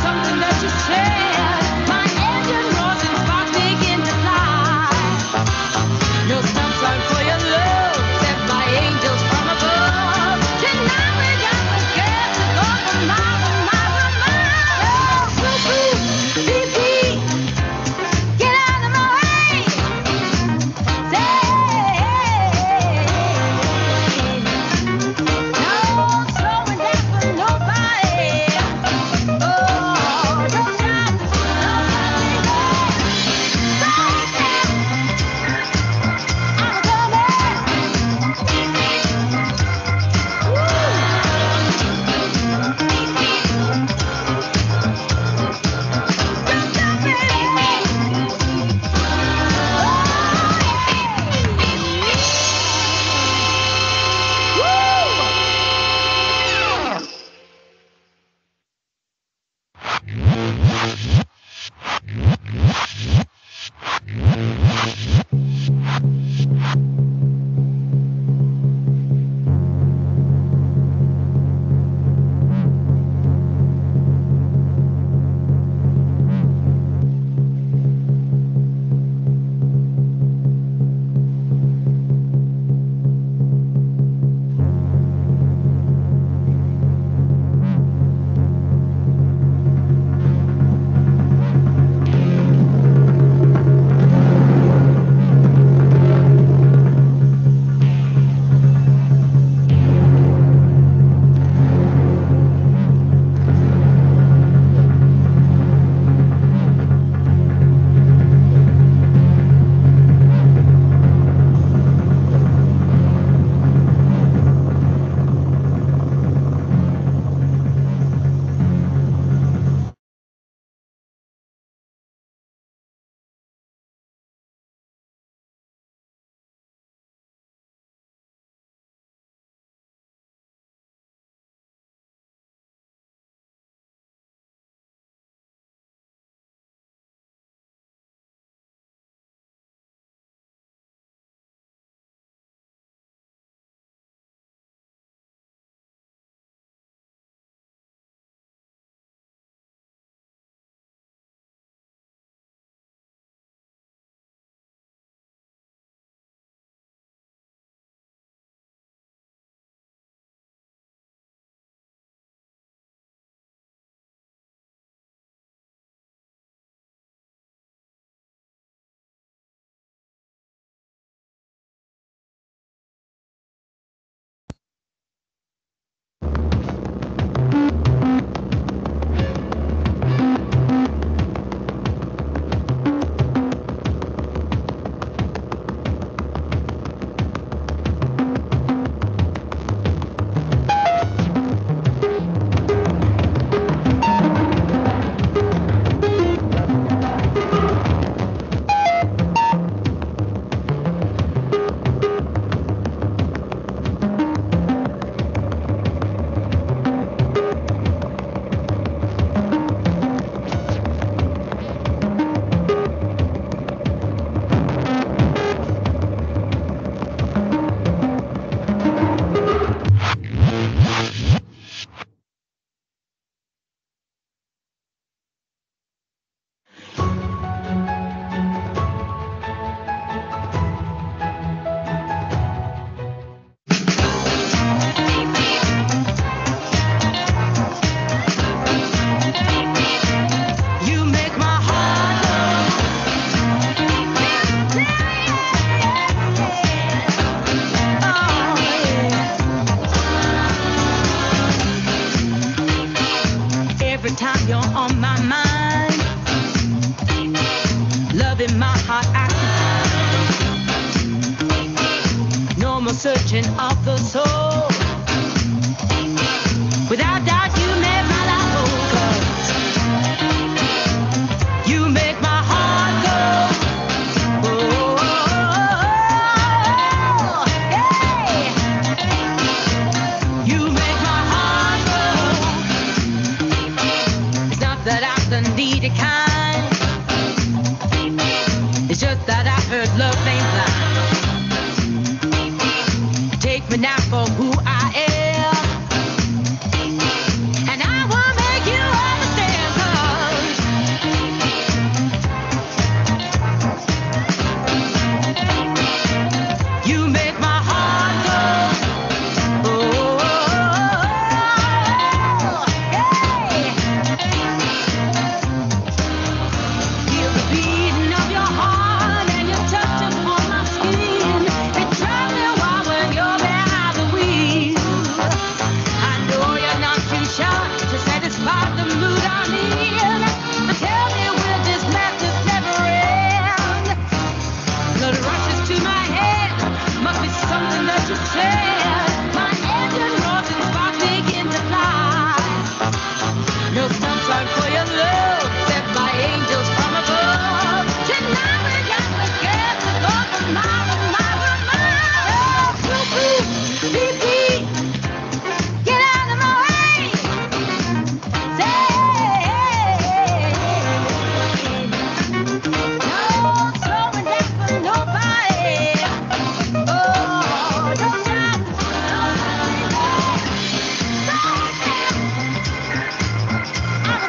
something that you said. My engine roars and sparks begin to fly. No stop sign for your love, sent by angels from above. Tonight we got the gas to go for miles and miles and miles. Oh, beep, beep, get out of my way. Say, no slowing down for nobody. Oh, don't try to slow nobody down. I'm searching of the soul. Without doubt, you make my life focus. You make my heart go. Oh, yeah. You make my heart go. It's not that I'm the needy kind. It's just that I heard love ain't blind. Take me now for who I am. the mood I'm in. But tell me, will this madness never end? Blood rushes to my head. Must be something that you said. My engine roars and sparks begin to fly. No stop sign for your love, set by angels from above. Tonight we got the gas to go for mile. Oh, beep, beep. Get out of my way. No slowing down for nobody. Oh, don't stop. I'm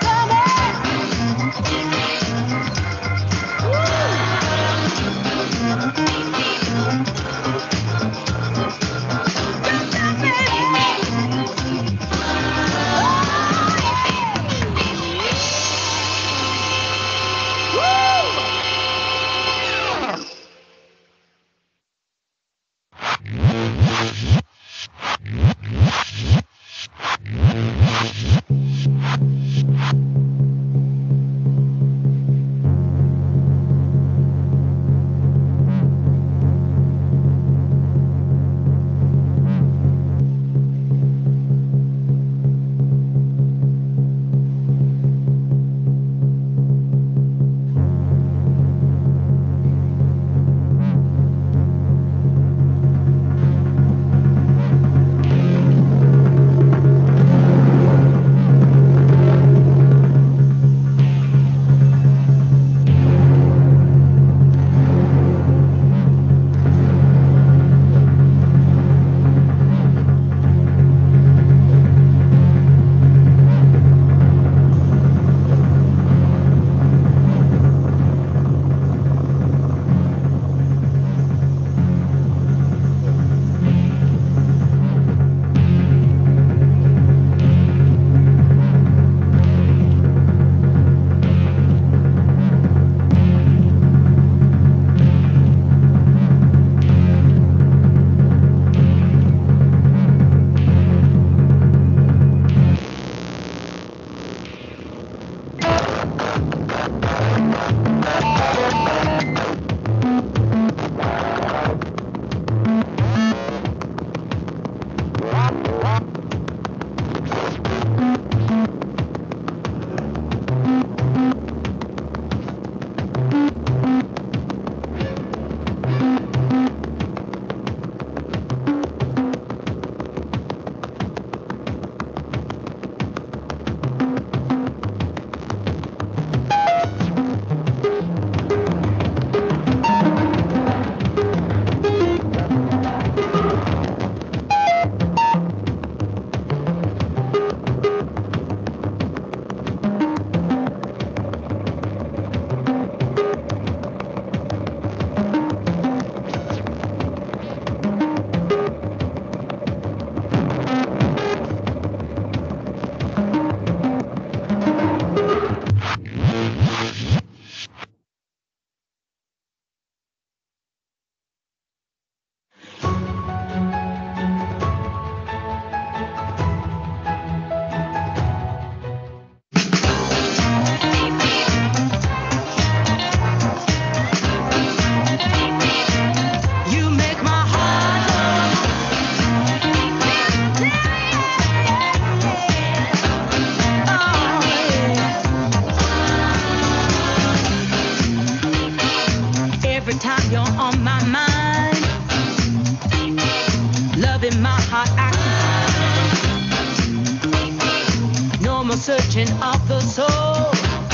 searching of the soul.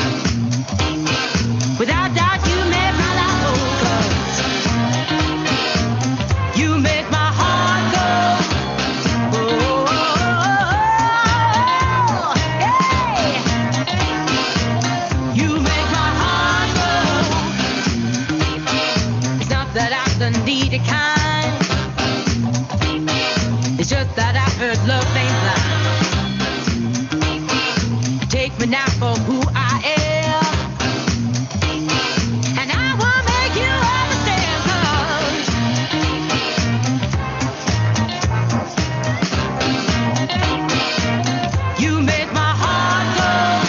Without doubt, you make my life focus. You make my heart go. Oh, yeah. You make my heart go. It's not that I'm the needy kind. It's just that I heard love ain't blind. Take me now for who I am, and I will make you understand, 'cause you make my heart go.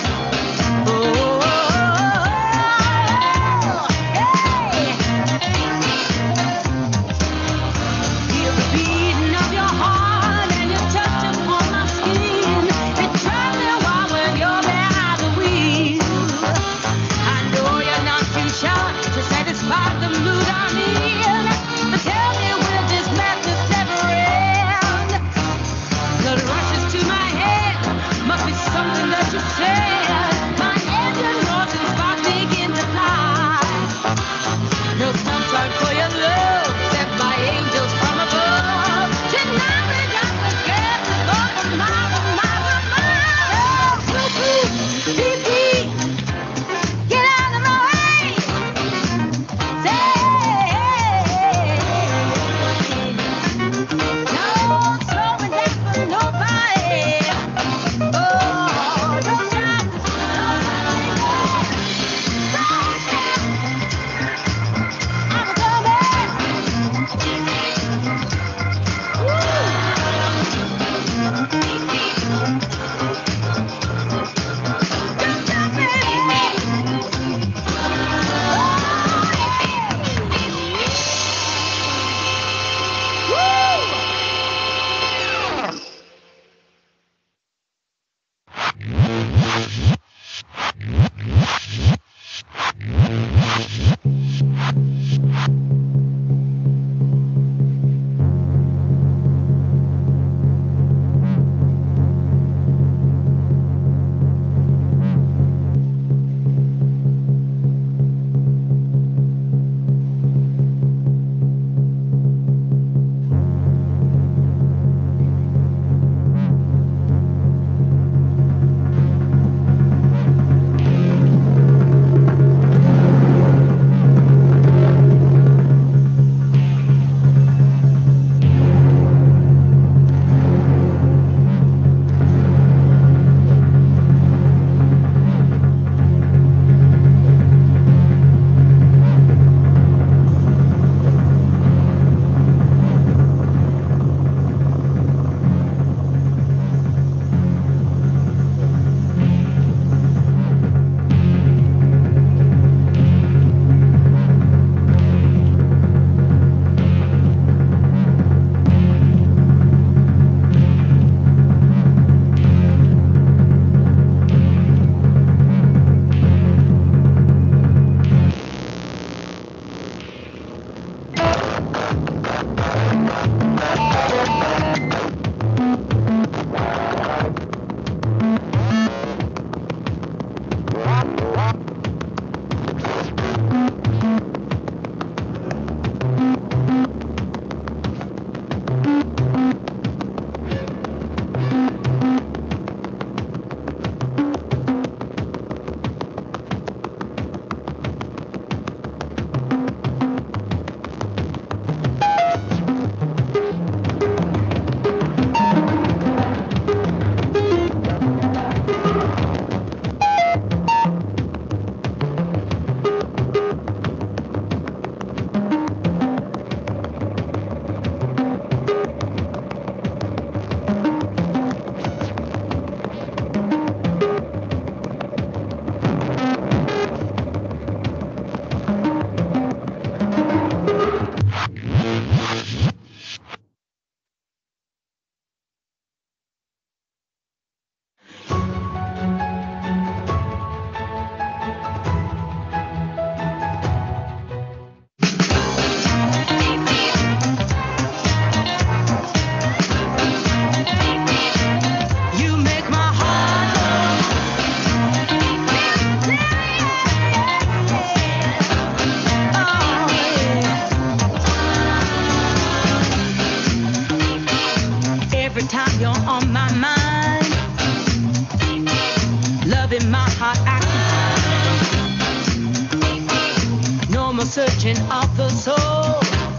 searching of the soul.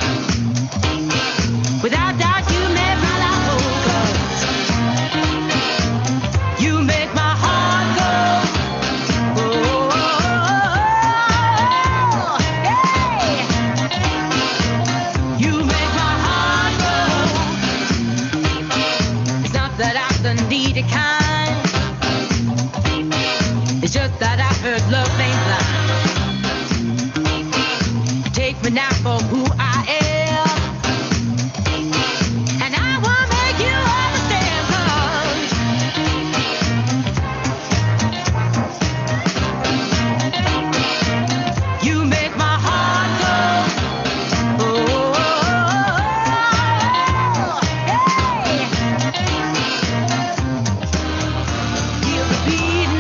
Without doubt, you make my life focus. You make my heart go. Oh, hey. You make my heart go. It's not that I'm the needy kind. It's just that I heard love ain't blind. Take me now for who I am, and I will make you understand, 'cause you make my heart go. Oh, hey. Feel the beat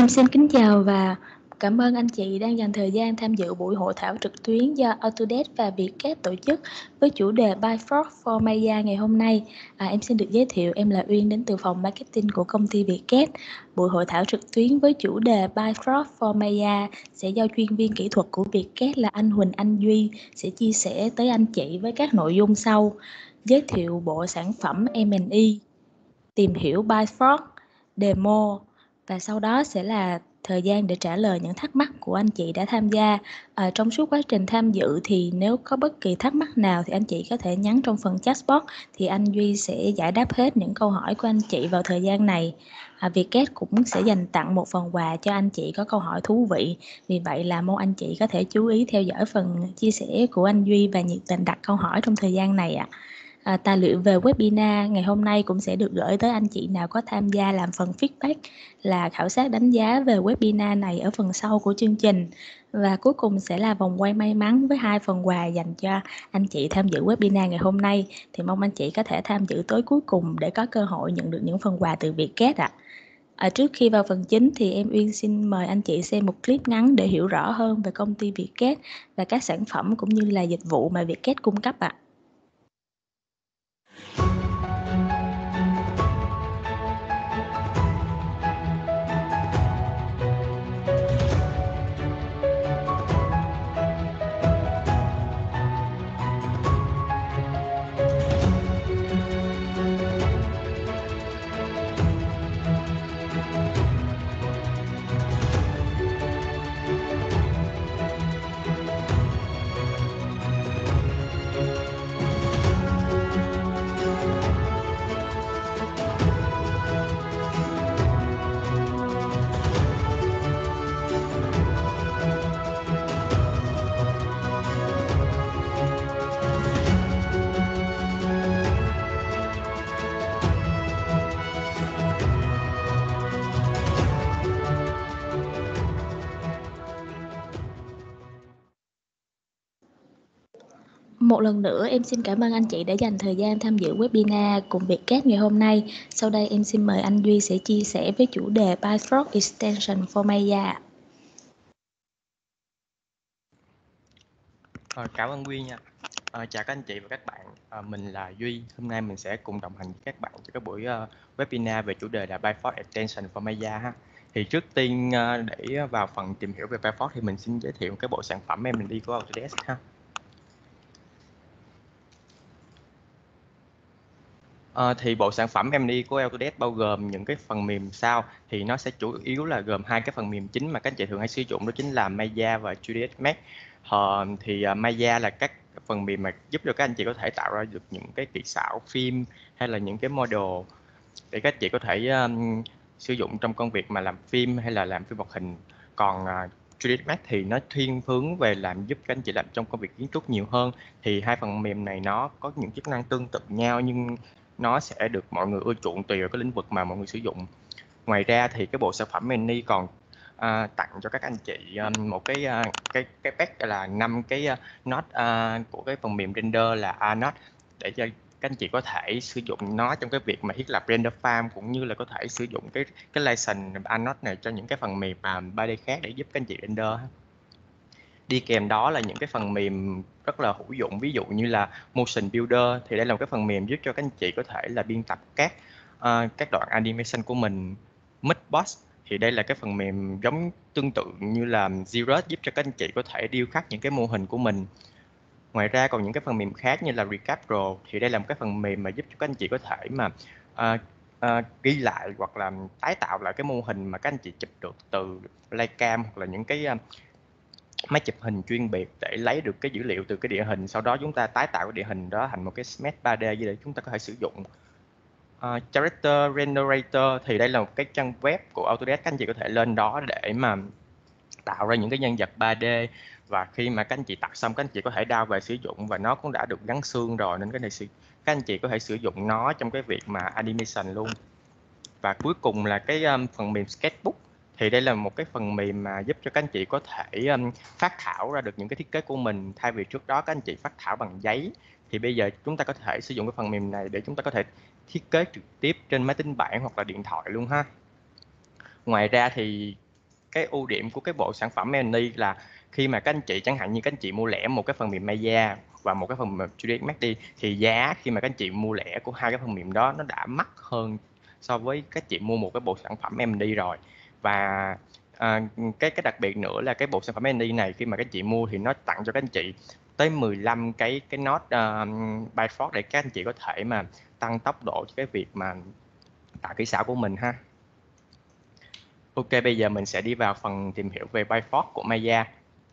Em xin kính chào và cảm ơn anh chị đang dành thời gian tham dự buổi hội thảo trực tuyến do Autodesk và Vietcad tổ chức với chủ đề Bifrost for Maya ngày hôm nay. Em xin được giới thiệu, em là Uyên đến từ phòng marketing của công ty Vietcad. Buổi hội thảo trực tuyến với chủ đề Bifrost for Maya sẽ do chuyên viên kỹ thuật của Vietcad là anh Huỳnh Anh Duy sẽ chia sẻ tới anh chị với các nội dung sau: giới thiệu bộ sản phẩm M&E, tìm hiểu Bifrost, demo, và sau đó sẽ là thời gian để trả lời những thắc mắc của anh chị đã tham gia. Trong suốt quá trình tham dự thì nếu có bất kỳ thắc mắc nào thì anh chị có thể nhắn trong phần chatbox, thì anh Duy sẽ giải đáp hết những câu hỏi của anh chị vào thời gian này. Vietcad cũng sẽ dành tặng một phần quà cho anh chị có câu hỏi thú vị. Vì vậy là mong anh chị có thể chú ý theo dõi phần chia sẻ của anh Duy và nhiệt tình đặt câu hỏi trong thời gian này ạ. Tài liệu về webinar ngày hôm nay cũng sẽ được gửi tới anh chị nào có tham gia làm phần feedback là khảo sát đánh giá về webinar này ở phần sau của chương trình. Và cuối cùng sẽ là vòng quay may mắn với 2 phần quà dành cho anh chị tham dự webinar ngày hôm nay. Thì mong anh chị có thể tham dự tới cuối cùng để có cơ hội nhận được những phần quà từ Vietcad ạ. Trước khi vào phần chính thì em Uyên xin mời anh chị xem một clip ngắn để hiểu rõ hơn về công ty Vietcad và các sản phẩm cũng như là dịch vụ mà Vietcad cung cấp ạ. Một lần nữa em xin cảm ơn anh chị đã dành thời gian tham dự webinar cùng Vietcad ngày hôm nay. Sau đây em xin mời anh Duy sẽ chia sẻ với chủ đề Bifrost Extension for Maya. Cảm ơn Huy nha. Chào các anh chị và các bạn. Mình là Duy. Hôm nay mình sẽ cùng đồng hành với các bạn cho cái buổi webinar về chủ đề là Bifrost Extension for Maya ha. Thì trước tiên để vào phần tìm hiểu về Bifrost thì mình xin giới thiệu cái bộ sản phẩm M&E của Autodesk ha. Thì bộ sản phẩm M&E của Autodesk bao gồm những cái phần mềm sau, thì nó sẽ chủ yếu là gồm 2 cái phần mềm chính mà các anh chị thường hay sử dụng, đó chính là Maya và 3ds Max. Maya là các phần mềm mà giúp cho các anh chị có thể tạo ra được những cái kỹ xảo phim hay là những cái model để các anh chị có thể sử dụng trong công việc mà làm phim hay là làm phim hoạt hình. Còn 3ds Max thì nó thiên hướng về làm giúp các anh chị làm trong công việc kiến trúc nhiều hơn. Thì hai phần mềm này nó có những chức năng tương tự nhau nhưng nó sẽ được mọi người ưa chuộng tùy vào cái lĩnh vực mà mọi người sử dụng. Ngoài ra thì cái bộ sản phẩm M&E còn tặng cho các anh chị một cái pack là 5 cái node của cái phần mềm render là Anode, để cho các anh chị có thể sử dụng nó trong cái việc mà thiết lập render farm, cũng như là có thể sử dụng cái license Anode này cho những cái phần mềm 3D khác để giúp các anh chị render. Đi kèm đó là những cái phần mềm rất là hữu dụng, ví dụ như là Motion Builder. Thì đây là một cái phần mềm giúp cho các anh chị có thể là biên tập các đoạn animation của mình. Midbox thì đây là cái phần mềm giống tương tự như là Xerox, giúp cho các anh chị có thể điêu khắc những cái mô hình của mình. Ngoài ra còn những cái phần mềm khác như là Recap Pro, thì đây là một cái phần mềm mà giúp cho các anh chị có thể mà ghi lại hoặc là tái tạo lại cái mô hình mà các anh chị chụp được từ Flycam hoặc là những cái máy chụp hình chuyên biệt, để lấy được cái dữ liệu từ cái địa hình, sau đó chúng ta tái tạo cái địa hình đó thành một cái mesh 3D để chúng ta có thể sử dụng. Character Generator thì đây là một cái trang web của Autodesk, các anh chị có thể lên đó để mà tạo ra những cái nhân vật 3D, và khi mà các anh chị tắt xong các anh chị có thể download về sử dụng, và nó cũng đã được gắn xương rồi nên các anh chị có thể sử dụng nó trong cái việc mà animation luôn. Và cuối cùng là cái phần mềm Sketchbook. Thì đây là một cái phần mềm mà giúp cho các anh chị có thể phác thảo ra được những cái thiết kế của mình. Thay vì trước đó các anh chị phác thảo bằng giấy, thì bây giờ chúng ta có thể sử dụng cái phần mềm này để chúng ta có thể thiết kế trực tiếp trên máy tính bảng hoặc là điện thoại luôn ha. Ngoài ra thì cái ưu điểm của cái bộ sản phẩm Melanie là khi mà các anh chị chẳng hạn như các anh chị mua lẻ một cái phần mềm Maya và một cái phần mềm 3ds Max đi, thì giá khi mà các anh chị mua lẻ của hai cái phần mềm đó nó đã mắc hơn so với các chị mua một cái bộ sản phẩm Melanie rồi. Và cái đặc biệt nữa là cái bộ sản phẩm Melanie này khi mà các anh chị mua thì nó tặng cho các anh chị tới 15 cái nốt Bifrost để các anh chị có thể mà tăng tốc độ cho cái việc mà tạo kỹ xảo của mình ha. Ok, bây giờ mình sẽ đi vào phần tìm hiểu về Bifrost của Maya.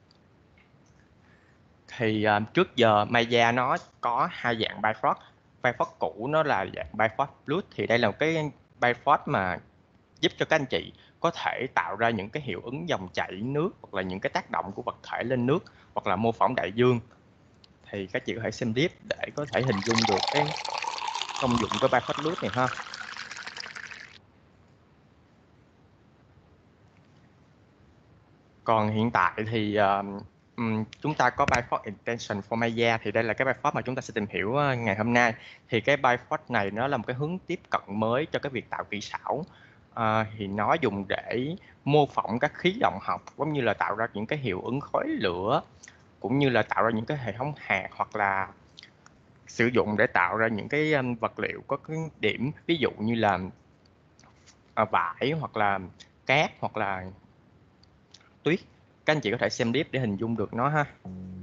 Thì trước giờ Maya nó có hai dạng Bifrost. Bifrost cũ nó là dạng Bifrost Plus, thì đây là một cái Bifrost mà giúp cho các anh chị có thể tạo ra những cái hiệu ứng dòng chảy nước hoặc là những cái tác động của vật thể lên nước hoặc là mô phỏng đại dương. Thì các chị có thể xem clip để có thể hình dung được cái công dụng của Bifrost Plus này ha. Còn hiện tại thì chúng ta có Bifrost Extension for Maya, thì đây là cái Bifrost mà chúng ta sẽ tìm hiểu ngày hôm nay. Thì cái Bifrost này nó là một cái hướng tiếp cận mới cho cái việc tạo kỹ xảo. Thì nó dùng để mô phỏng các khí động học, giống như là tạo ra những cái hiệu ứng khói lửa, cũng như là tạo ra những cái hệ thống hạt, hoặc là sử dụng để tạo ra những cái vật liệu có cái điểm, ví dụ như là vải hoặc là cát hoặc là tuyết. Các anh chị có thể xem clip để hình dung được nó ha.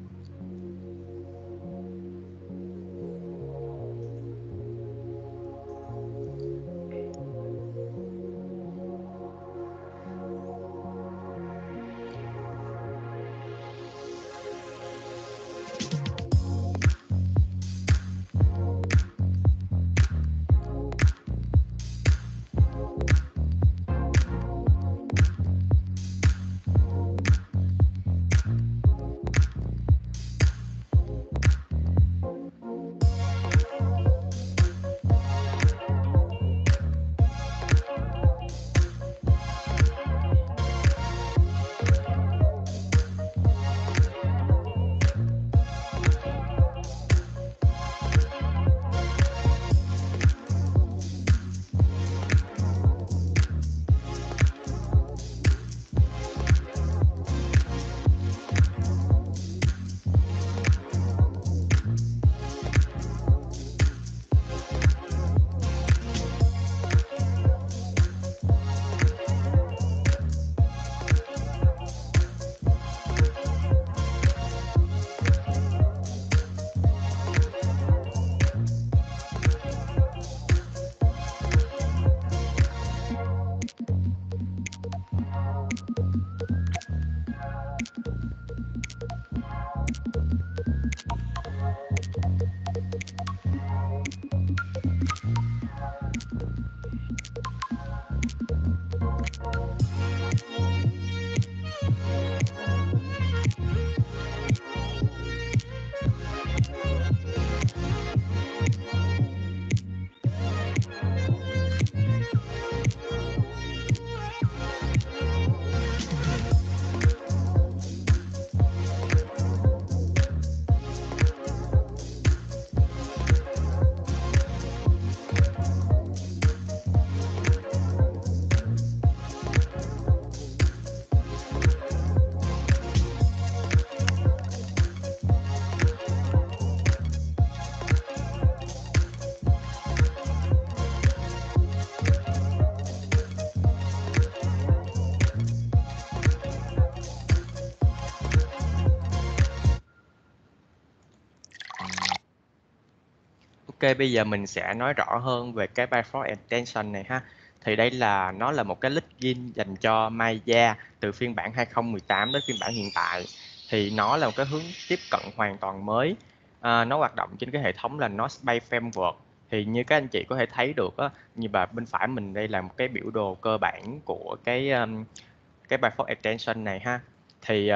Ok, bây giờ mình sẽ nói rõ hơn về cái Bifrost Extension này ha. Thì đây là nó là một cái plugin dành cho Maya từ phiên bản 2018 đến phiên bản hiện tại. Thì nó là một cái hướng tiếp cận hoàn toàn mới. Nó hoạt động trên cái hệ thống là Notebase Framework. Thì như các anh chị có thể thấy được á, như bên phải mình đây là một cái biểu đồ cơ bản của cái Bifrost Extension này ha. Thì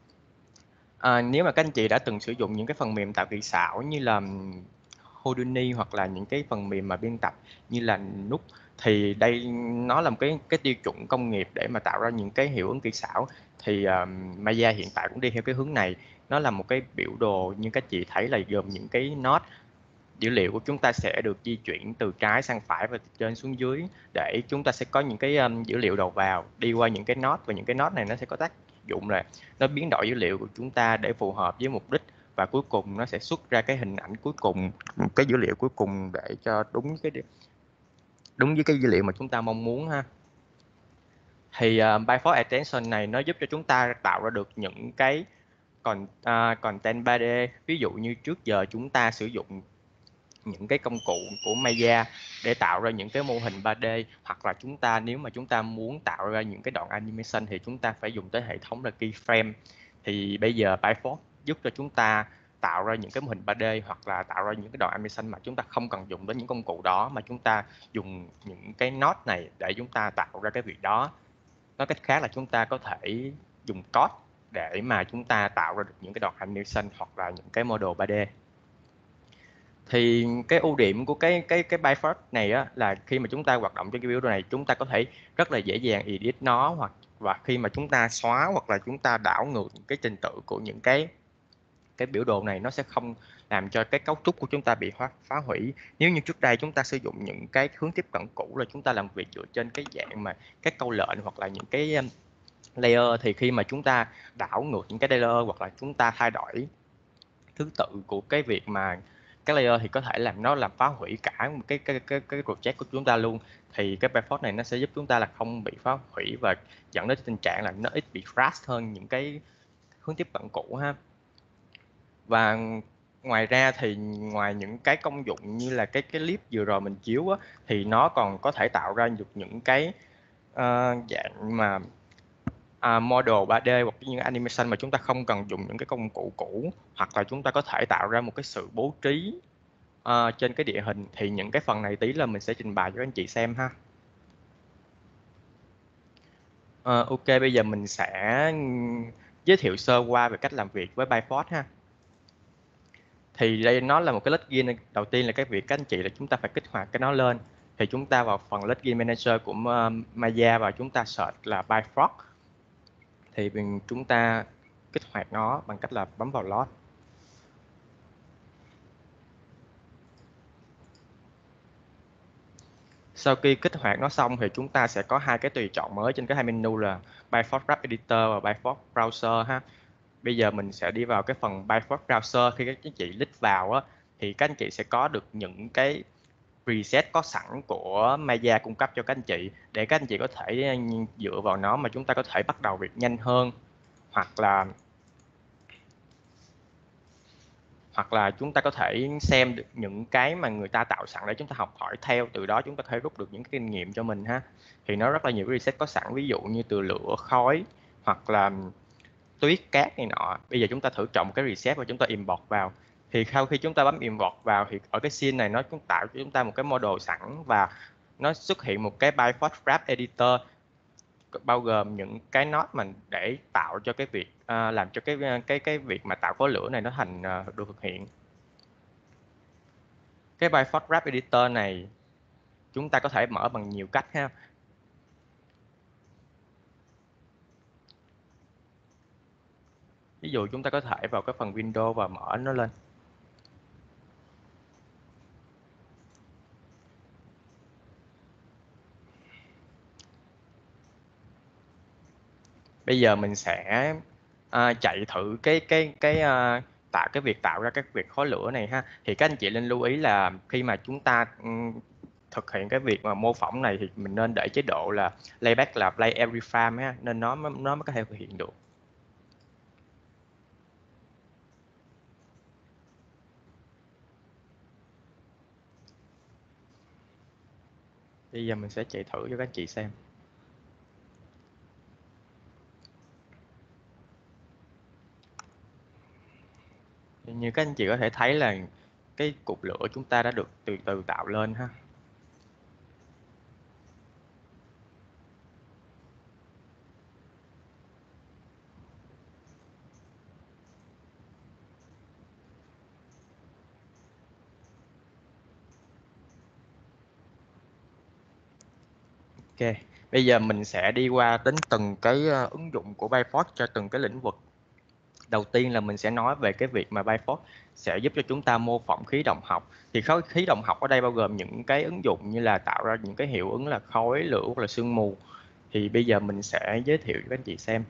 nếu mà các anh chị đã từng sử dụng những cái phần mềm tạo kỹ xảo như là Houdini hoặc là những cái phần mềm mà biên tập như là Nuke, thì đây nó là một cái tiêu chuẩn công nghiệp để mà tạo ra những cái hiệu ứng kỹ xảo. Thì Maya hiện tại cũng đi theo cái hướng này. Nó là một cái biểu đồ như các chị thấy là gồm những cái node dữ liệu của chúng ta sẽ được di chuyển từ trái sang phải và từ trên xuống dưới, để chúng ta sẽ có những cái dữ liệu đầu vào đi qua những cái node, và những cái node này nó sẽ có tác dụng là nó biến đổi dữ liệu của chúng ta để phù hợp với mục đích, và cuối cùng nó sẽ xuất ra cái hình ảnh cuối cùng, cái dữ liệu cuối cùng để cho đúng với cái dữ liệu mà chúng ta mong muốn ha. Thì Byteford Extension này nó giúp cho chúng ta tạo ra được những cái content 3D. Ví dụ như trước giờ chúng ta sử dụng những cái công cụ của Maya để tạo ra những cái mô hình 3D, hoặc là nếu mà chúng ta muốn tạo ra những cái đoạn animation thì chúng ta phải dùng tới hệ thống là keyframe. Thì bây giờ Byteford giúp cho chúng ta tạo ra những cái mô hình 3D hoặc là tạo ra những cái đoạn animation mà chúng ta không cần dùng đến những công cụ đó, mà chúng ta dùng những cái node này để chúng ta tạo ra cái việc đó. Nói cách khác là chúng ta có thể dùng code để mà chúng ta tạo ra được những cái đoạn animation hoặc là những cái model 3D. Thì cái ưu điểm của cái Byteford này á, là khi mà chúng ta hoạt động trên cái biểu đồ này, chúng ta có thể rất là dễ dàng edit nó, và khi mà chúng ta xóa hoặc là chúng ta đảo ngược cái trình tự của những cái biểu đồ này, nó sẽ không làm cho cái cấu trúc của chúng ta bị phá hủy. Nếu như trước đây chúng ta sử dụng những cái hướng tiếp cận cũ là chúng ta làm việc dựa trên cái dạng mà các câu lệnh hoặc là những cái layer, thì khi mà chúng ta đảo ngược những cái layer hoặc là chúng ta thay đổi thứ tự của cái việc mà các layer, thì có thể làm phá hủy cả một cái project của chúng ta luôn. Thì cái Byteford này nó sẽ giúp chúng ta là không bị phá hủy và dẫn đến tình trạng là nó ít bị crash hơn những cái hướng tiếp cận cũ ha. Và ngoài ra thì ngoài những cái công dụng như là cái clip vừa rồi mình chiếu á, thì nó còn có thể tạo ra được những cái dạng mà model 3D hoặc những animation mà chúng ta không cần dùng những cái công cụ cũ, hoặc là chúng ta có thể tạo ra một cái sự bố trí trên cái địa hình. Thì những cái phần này tí là mình sẽ trình bày cho các anh chị xem ha. Ok, bây giờ mình sẽ giới thiệu sơ qua về cách làm việc với Byteford ha. Thì đây nó là một cái plugin. Đầu tiên là cái việc các anh chị là chúng ta phải kích hoạt cái nó lên. Thì chúng ta vào phần plugin manager của Maya và chúng ta search là Byteford. Thì chúng ta kích hoạt nó bằng cách là bấm vào load. Sau khi kích hoạt nó xong thì chúng ta sẽ có hai cái tùy chọn mới trên cái hai menu là Byteford Wrap Editor và Byteford Browser ha. Bây giờ mình sẽ đi vào cái phần Byteford Browser. Khi các anh chị click vào á, thì các anh chị sẽ có được những cái preset có sẵn của Maya cung cấp cho các anh chị, để các anh chị có thể dựa vào nó mà chúng ta có thể bắt đầu việc nhanh hơn, hoặc là chúng ta có thể xem được những cái mà người ta tạo sẵn để chúng ta học hỏi theo, từ đó chúng ta có thể rút được những cái kinh nghiệm cho mình ha. Thì nó rất là nhiều preset có sẵn, ví dụ như từ lửa, khói hoặc là tuyết, cát này nọ. Bây giờ chúng ta thử chọn một cái reset và chúng ta import vào. Thì sau khi chúng ta bấm import vào thì ở cái scene này nó cũng tạo cho chúng ta một cái model sẵn, và nó xuất hiện một cái Byteford Wrap Editor bao gồm những cái node mà để tạo cho cái việc làm cho cái việc mà tạo khối lửa này nó thành được thực hiện. Cái Byteford Wrap Editor này chúng ta có thể mở bằng nhiều cách ha. Ví dụ chúng ta có thể vào cái phần Windows và mở nó lên. Bây giờ mình sẽ chạy thử cái việc tạo ra các việc khói lửa này ha. Thì các anh chị nên lưu ý là khi mà chúng ta thực hiện cái việc mà mô phỏng này thì mình nên để chế độ là playback là play every frame ha, nên nó mới có thể thực hiện được. Bây giờ mình sẽ chạy thử cho các anh chị xem. Như các anh chị có thể thấy là cái cục lửa chúng ta đã được từ từ tạo lên ha. Ok, bây giờ mình sẽ đi qua đến từng cái ứng dụng của Byteford cho từng cái lĩnh vực. Đầu tiên là mình sẽ nói về cái việc mà Bifrost sẽ giúp cho chúng ta mô phỏng khí động học. Thì khí động học ở đây bao gồm những cái ứng dụng như là tạo ra những cái hiệu ứng là khói, lửa hoặc là sương mù. Thì bây giờ mình sẽ giới thiệu cho các anh chị xem.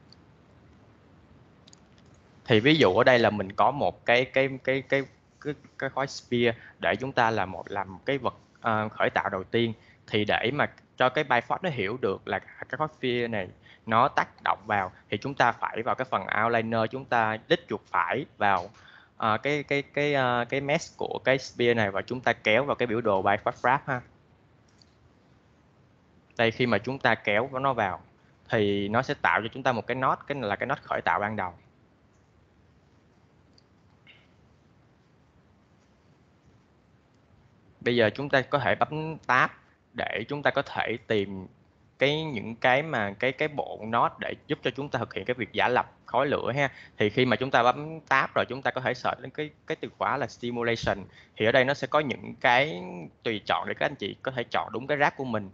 Thì ví dụ ở đây là mình có một cái khói sphere để chúng ta làm một cái vật khởi tạo đầu tiên. Thì để mà cho cái Bifrost nó hiểu được là cái khói sphere này nó tác động vào thì chúng ta phải vào cái phần outliner, chúng ta đích chuột phải vào cái mesh của cái sphere này và chúng ta kéo vào cái biểu đồ Bifrost graph ha. Đây, khi mà chúng ta kéo nó vào thì nó sẽ tạo cho chúng ta một cái node, cái này là cái node khởi tạo ban đầu. Bây giờ chúng ta có thể bấm tab để chúng ta có thể tìm những cái bộ node để giúp cho chúng ta thực hiện cái việc giả lập khói lửa ha. Thì khi mà chúng ta bấm tab rồi chúng ta có thể search đến cái từ khóa là simulation. Thì ở đây nó sẽ có những cái tùy chọn để các anh chị có thể chọn đúng cái graph của mình.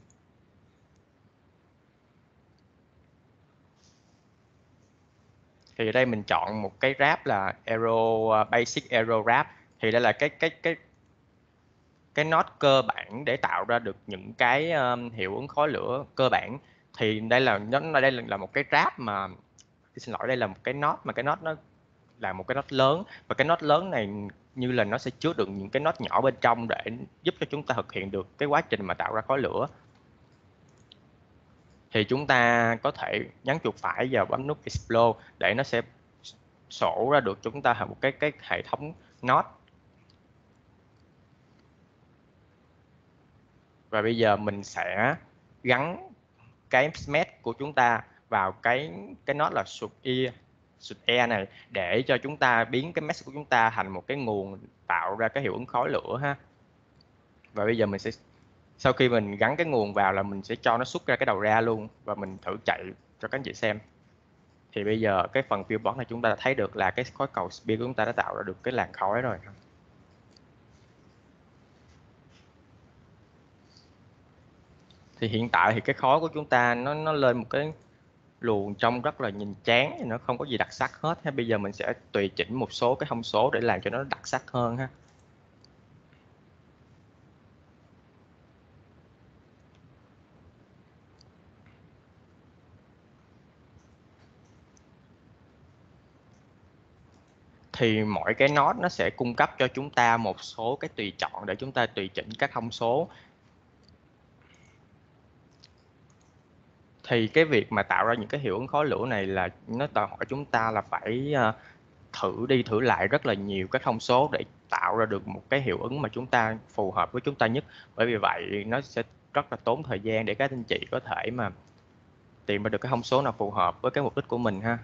Thì ở đây mình chọn một cái graph là basic aero graph. Thì đây là cái node cơ bản để tạo ra được những cái hiệu ứng khói lửa cơ bản. Thì đây là một cái graph mà xin lỗi, đây là một cái node mà cái node nó là một cái node lớn, và cái node lớn này như là nó sẽ chứa được những cái node nhỏ bên trong để giúp cho chúng ta thực hiện được cái quá trình mà tạo ra khói lửa. Thì chúng ta có thể nhấn chuột phải vào bấm nút Explore để nó sẽ sổ ra được cho chúng ta một cái hệ thống node. Và bây giờ mình sẽ gắn cái mesh của chúng ta vào cái node là sụt e này để cho chúng ta biến cái mesh của chúng ta thành một cái nguồn tạo ra cái hiệu ứng khói lửa ha. Và bây giờ mình sẽ, sau khi mình gắn cái nguồn vào là mình sẽ cho nó xuất ra cái đầu ra luôn, và mình thử chạy cho các anh chị xem. Thì bây giờ cái phần viewport này chúng ta đã thấy được là cái khói cầu sphere của chúng ta đã tạo ra được cái làn khói rồi. Thì hiện tại thì cái khói của chúng ta nó lên một cái luồng trông rất là nhìn chán, nó không có gì đặc sắc hết ha. Bây giờ mình sẽ tùy chỉnh một số cái thông số để làm cho nó đặc sắc hơn ha. Thì mỗi cái node nó sẽ cung cấp cho chúng ta một số cái tùy chọn để chúng ta tùy chỉnh các thông số. Thì cái việc mà tạo ra những cái hiệu ứng khói lửa này là nó đòi hỏi chúng ta là phải thử đi thử lại rất là nhiều các thông số để tạo ra được một cái hiệu ứng mà chúng ta phù hợp với chúng ta nhất. Bởi vì vậy nó sẽ rất là tốn thời gian để các anh chị có thể mà tìm ra được cái thông số nào phù hợp với cái mục đích của mình ha.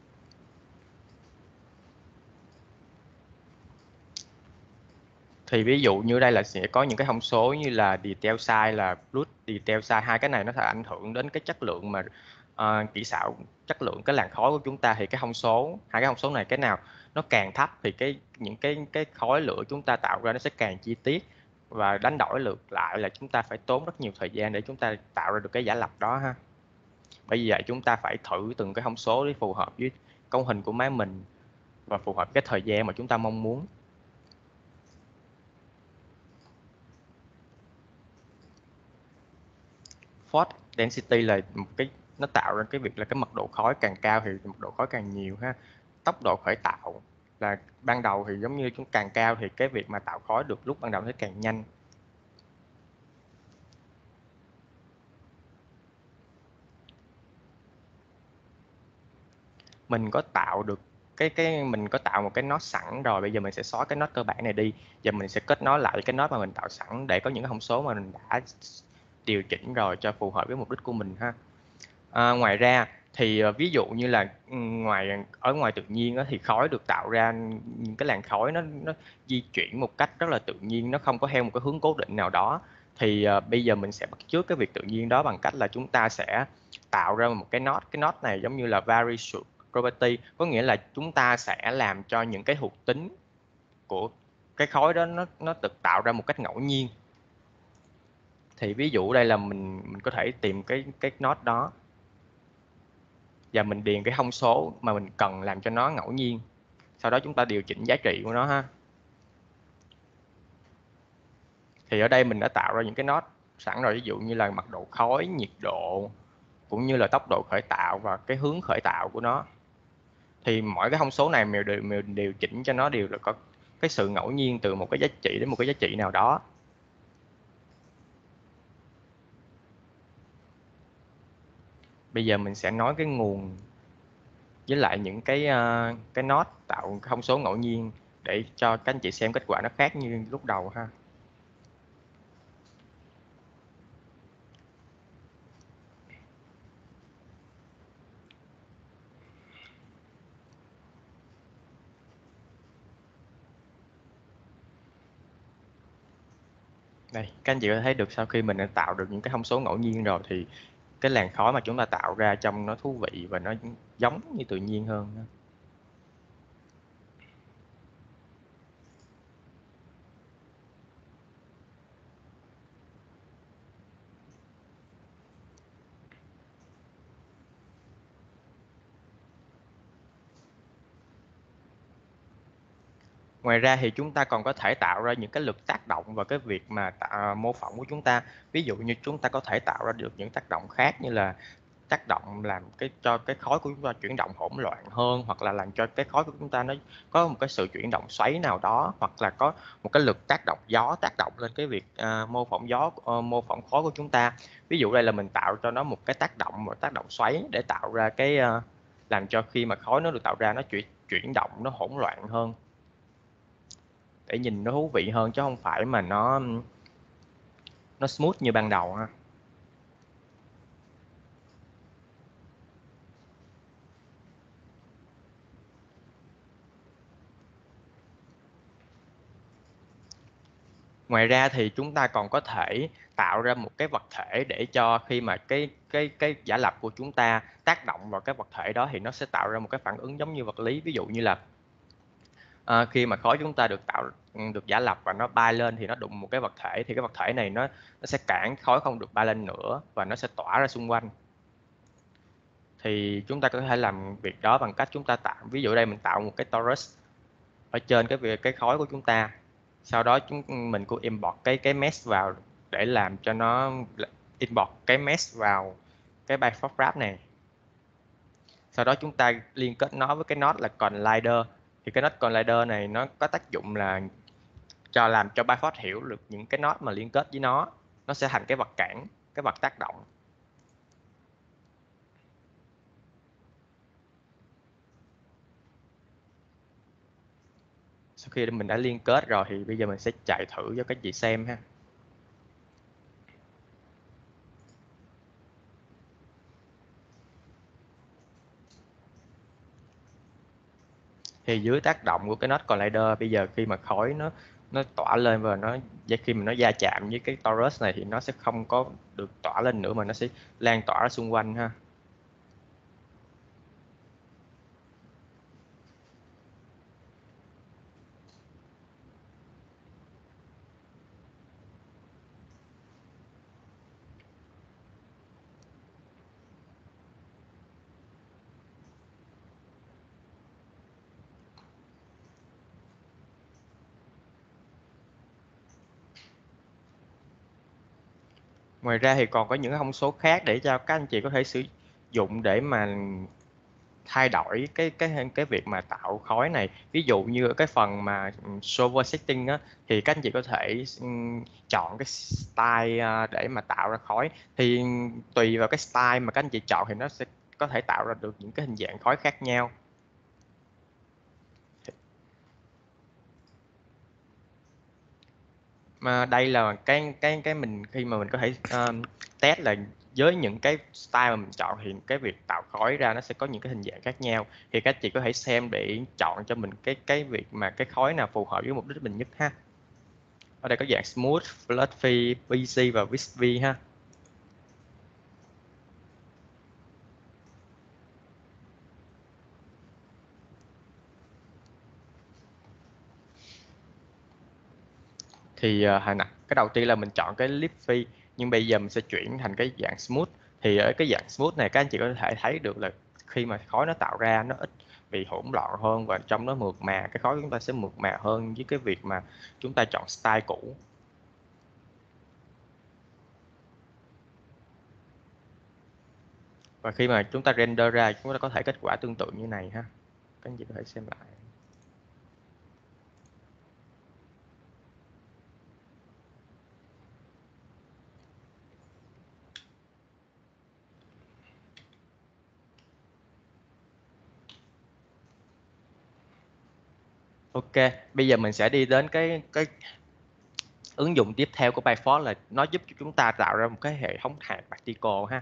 Thì ví dụ như đây là sẽ có những cái thông số như là detail size, là blood detail size. Hai cái này nó sẽ ảnh hưởng đến cái chất lượng mà kỹ xảo, chất lượng cái làn khói của chúng ta. Thì hai cái thông số này cái nào nó càng thấp thì những cái khói lửa chúng ta tạo ra nó sẽ càng chi tiết, và đánh đổi ngược lại là chúng ta phải tốn rất nhiều thời gian để chúng ta tạo ra được cái giả lập đó ha. Bởi vì vậy chúng ta phải thử từng cái thông số để phù hợp với cấu hình của máy mình và phù hợp với cái thời gian mà chúng ta mong muốn. Force density là một cái, nó tạo ra cái việc là cái mật độ khói càng cao thì mật độ khói càng nhiều ha. Tốc độ khởi tạo là ban đầu thì giống như chúng càng cao thì cái việc mà tạo khói được lúc ban đầu nó càng nhanh. Mình có tạo được mình có tạo một cái node sẵn rồi. Bây giờ mình sẽ xóa cái node cơ bản này đi và mình sẽ kết nối lại cái node mà mình tạo sẵn để có những cái thông số mà mình đã điều chỉnh rồi cho phù hợp với mục đích của mình ha. Ngoài ra thì ví dụ như là ở ngoài tự nhiên thì khói được tạo ra, những cái làn khói nó di chuyển một cách rất là tự nhiên, nó không có theo một cái hướng cố định nào đó. Thì bây giờ mình sẽ bắt chước cái việc tự nhiên đó bằng cách là chúng ta sẽ tạo ra một cái node này giống như là variable property, có nghĩa là chúng ta sẽ làm cho những cái thuộc tính của cái khói đó nó được tạo ra một cách ngẫu nhiên. Thì ví dụ đây là mình có thể tìm cái node đó. và mình điền cái thông số mà mình cần làm cho nó ngẫu nhiên. Sau đó chúng ta điều chỉnh giá trị của nó ha. Thì ở đây mình đã tạo ra những cái nốt sẵn rồi, ví dụ như là mật độ khói, nhiệt độ, cũng như là tốc độ khởi tạo và cái hướng khởi tạo của nó. Thì mỗi cái thông số này mình điều chỉnh cho nó đều là có cái sự ngẫu nhiên từ một cái giá trị đến một cái giá trị nào đó. Bây giờ mình sẽ nói cái nguồn với lại những cái nốt tạo thông số ngẫu nhiên để cho các anh chị xem kết quả nó khác như lúc đầu ha. Đây, các anh chị có thấy được sau khi mình đã tạo được những cái thông số ngẫu nhiên rồi thì cái làn khói mà chúng ta tạo ra trông nó thú vị và nó giống như tự nhiên hơn. Ngoài ra thì chúng ta còn có thể tạo ra những cái lực tác động vào cái việc mà mô phỏng của chúng ta. Ví dụ như chúng ta có thể tạo ra được những tác động khác, như là tác động làm cho cái khói của chúng ta chuyển động hỗn loạn hơn, hoặc là làm cho cái khói của chúng ta nó có một cái sự chuyển động xoáy nào đó, hoặc là có một cái lực tác động gió tác động lên cái việc mô phỏng mô phỏng khói của chúng ta. Ví dụ đây là mình tạo cho nó một cái tác động xoáy để tạo ra cái làm cho khi mà khói nó được tạo ra nó chuyển động nó hỗn loạn hơn, để nhìn nó thú vị hơn chứ không phải mà nó smooth như ban đầu ha. Ngoài ra thì chúng ta còn có thể tạo ra một cái vật thể để cho khi mà cái giả lập của chúng ta tác động vào cái vật thể đó thì nó sẽ tạo ra một cái phản ứng giống như vật lý. Ví dụ như là khi mà khối chúng ta được giả lập và nó bay lên thì nó đụng một cái vật thể, thì cái vật thể này nó sẽ cản khối không được bay lên nữa và nó sẽ tỏa ra xung quanh. Thì chúng ta có thể làm việc đó bằng cách chúng ta tạo, ví dụ đây mình tạo một cái torus ở trên cái khối của chúng ta. Sau đó mình cũng import cái mesh vào để làm cho nó import cái mesh vào cái Bifrost Wrap này. Sau đó chúng ta liên kết nó với cái node là collider. Thì cái node collider này nó có tác dụng là làm cho Bifrost hiểu được những cái node mà liên kết với nó sẽ thành cái vật cản, cái vật tác động. Sau khi mình đã liên kết rồi thì bây giờ mình sẽ chạy thử cho các chị xem ha. Thì dưới tác động của cái node collider, bây giờ khi mà khói nó tỏa lên và khi mà nó va chạm với cái torus này thì nó sẽ không có được tỏa lên nữa mà nó sẽ lan tỏa ra xung quanh ha. Ngoài ra thì còn có những thông số khác để cho các anh chị có thể sử dụng để mà thay đổi cái việc mà tạo khói này. Ví dụ như ở cái phần mà solver setting á, thì các anh chị có thể chọn cái style để mà tạo ra khói. Thì tùy vào cái style mà các anh chị chọn thì nó sẽ có thể tạo ra được những cái hình dạng khói khác nhau. Mà đây là cái mình khi mà mình có thể test là với những cái style mà mình chọn thì cái việc tạo khói ra nó sẽ có những cái hình dạng khác nhau. Thì các chị có thể xem để chọn cho mình cái việc mà cái khói nào phù hợp với mục đích mình nhất ha. Ở đây có dạng smooth, fluffy, breezy và wispy ha. Thì hồi nãy cái đầu tiên là mình chọn cái leafy, nhưng bây giờ mình sẽ chuyển thành cái dạng smooth. Thì ở cái dạng smooth này các anh chị có thể thấy được là khi mà khói nó tạo ra nó ít bị hỗn loạn hơn và trong nó mượt mà, cái khói của chúng ta sẽ mượt mà hơn với cái việc mà chúng ta chọn style cũ. Và khi mà chúng ta render ra, chúng ta có thể kết quả tương tự như này ha. Các anh chị có thể xem lại. Ok, bây giờ mình sẽ đi đến cái ứng dụng tiếp theo của PyForce là nó giúp cho chúng ta tạo ra một cái hệ thống hạt particle ha.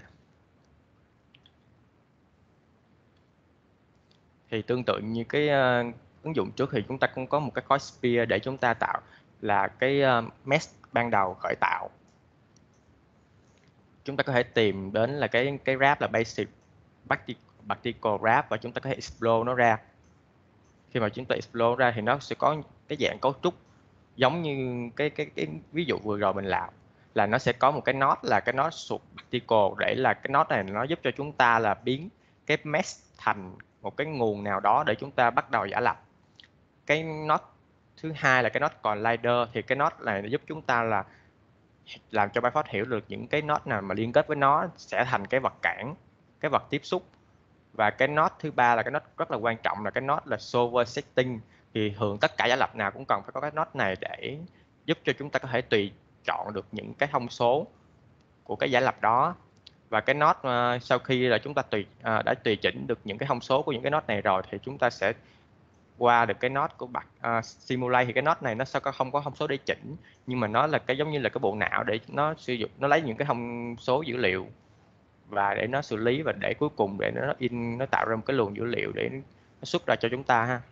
Thì tương tự như cái ứng dụng trước thì chúng ta cũng có một cái khối sphere để chúng ta tạo là cái mesh ban đầu khởi tạo. Chúng ta có thể tìm đến là cái wrap là basic particle wrap và chúng ta có thể explode nó ra. Khi mà chúng ta explode ra thì nó sẽ có cái dạng cấu trúc giống như cái ví dụ vừa rồi mình làm, là nó sẽ có một cái node là cái node sub particle, để là cái node này nó giúp cho chúng ta là biến cái mesh thành một cái nguồn nào đó để chúng ta bắt đầu giả lập. Cái node thứ hai là cái node collider, thì cái node này giúp chúng ta là làm cho PyForce hiểu được những cái node nào mà liên kết với nó sẽ thành cái vật cản, cái vật tiếp xúc. Và cái node thứ ba là cái node rất là quan trọng là cái node là solver setting, thì thường tất cả giả lập nào cũng cần phải có cái node này để giúp cho chúng ta có thể tùy chọn được những cái thông số của cái giả lập đó. Và cái node sau khi là chúng ta đã tùy chỉnh được những cái thông số của những cái node này rồi thì chúng ta sẽ qua được cái node của simulate. Thì cái node này nó sẽ không có thông số để chỉnh, nhưng mà nó là cái giống như là cái bộ não để nó sử dụng, nó lấy những cái thông số dữ liệu và để nó xử lý, và để cuối cùng để nó tạo ra một cái luồng dữ liệu để nó xuất ra cho chúng ta ha.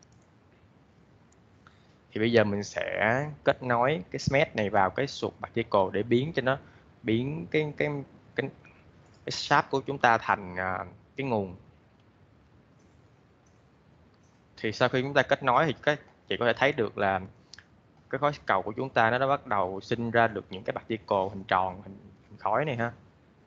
Thì bây giờ mình sẽ kết nối cái mesh này vào cái sub particle để biến cho nó biến cái shape của chúng ta thành cái nguồn. Thì sau khi chúng ta kết nối thì các chị có thể thấy được là cái khối cầu của chúng ta nó đã bắt đầu sinh ra được những cái particle hình tròn, hình khối này ha.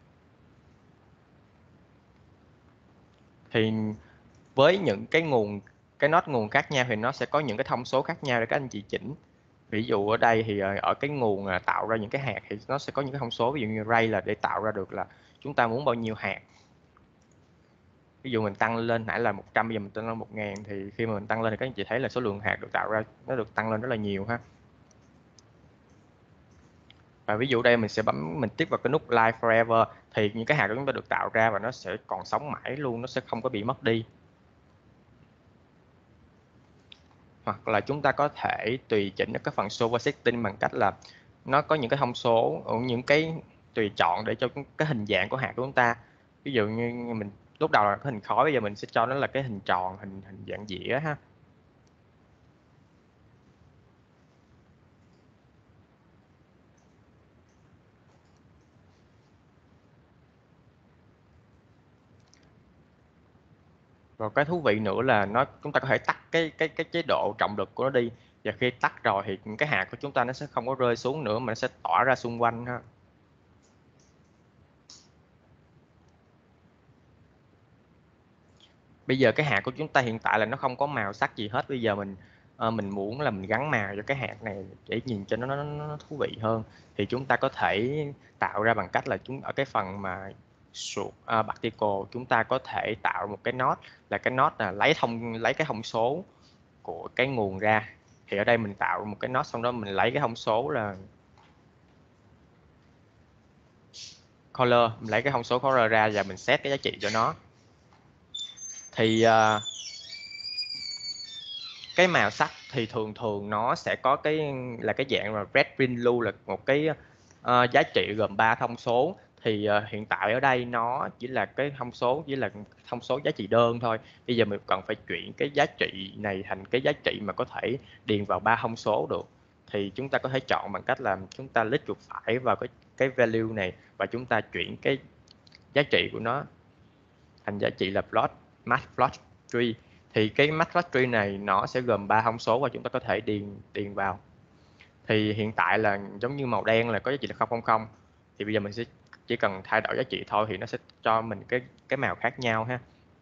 Thì với những cái node nguồn khác nhau thì nó sẽ có những cái thông số khác nhau để các anh chị chỉnh. Ví dụ ở đây thì ở cái nguồn tạo ra những cái hạt thì nó sẽ có những cái thông số, ví dụ như ray là để tạo ra được là chúng ta muốn bao nhiêu hạt. Ví dụ mình tăng lên nãy là 100, bây giờ mình tăng lên 1000, thì khi mà mình tăng lên thì các anh chị thấy là số lượng hạt được tạo ra nó được tăng lên rất là nhiều ha. Và ví dụ đây mình sẽ mình tiếp vào cái nút Live Forever thì những cái hạt của chúng ta được tạo ra và nó sẽ còn sống mãi luôn, nó sẽ không có bị mất đi. Hoặc là chúng ta có thể tùy chỉnh cái phần solver setting bằng cách là nó có những cái thông số, những cái tùy chọn để cho cái hình dạng của hạt của chúng ta. Ví dụ như mình lúc đầu là cái hình khối, bây giờ mình sẽ cho nó là cái hình tròn, hình dạng dĩa ha. Rồi cái thú vị nữa là chúng ta có thể tắt cái chế độ trọng lực của nó đi, và khi tắt rồi thì cái hạt của chúng ta nó sẽ không có rơi xuống nữa mà nó sẽ tỏa ra xung quanh ha. Bây giờ cái hạt của chúng ta hiện tại là nó không có màu sắc gì hết. Bây giờ mình muốn là mình gắn màu cho cái hạt này để nhìn cho nó thú vị hơn, thì chúng ta có thể tạo ra bằng cách là ở cái phần mà particle chúng ta có thể tạo một cái node, là cái node là lấy cái thông số của cái nguồn ra. Thì ở đây mình tạo một cái node, xong đó mình lấy cái thông số là color, mình lấy cái thông số color ra và mình set cái giá trị cho nó. Thì cái màu sắc thì thường nó sẽ có cái dạng là red green blue, là một cái giá trị gồm 3 thông số. Thì hiện tại ở đây nó chỉ là cái thông số giá trị đơn thôi. Bây giờ mình cần phải chuyển cái giá trị này thành cái giá trị mà có thể điền vào 3 thông số được. Thì chúng ta có thể chọn bằng cách là chúng ta click chuột phải vào cái value này và chúng ta chuyển cái giá trị của nó thành giá trị là matplotlib tree. Thì cái matplotlib tree này nó sẽ gồm 3 thông số và chúng ta có thể điền vào. Thì hiện tại là giống như màu đen là có giá trị là 000, thì bây giờ mình sẽ chỉ cần thay đổi giá trị thôi thì nó sẽ cho mình cái màu khác nhau ha.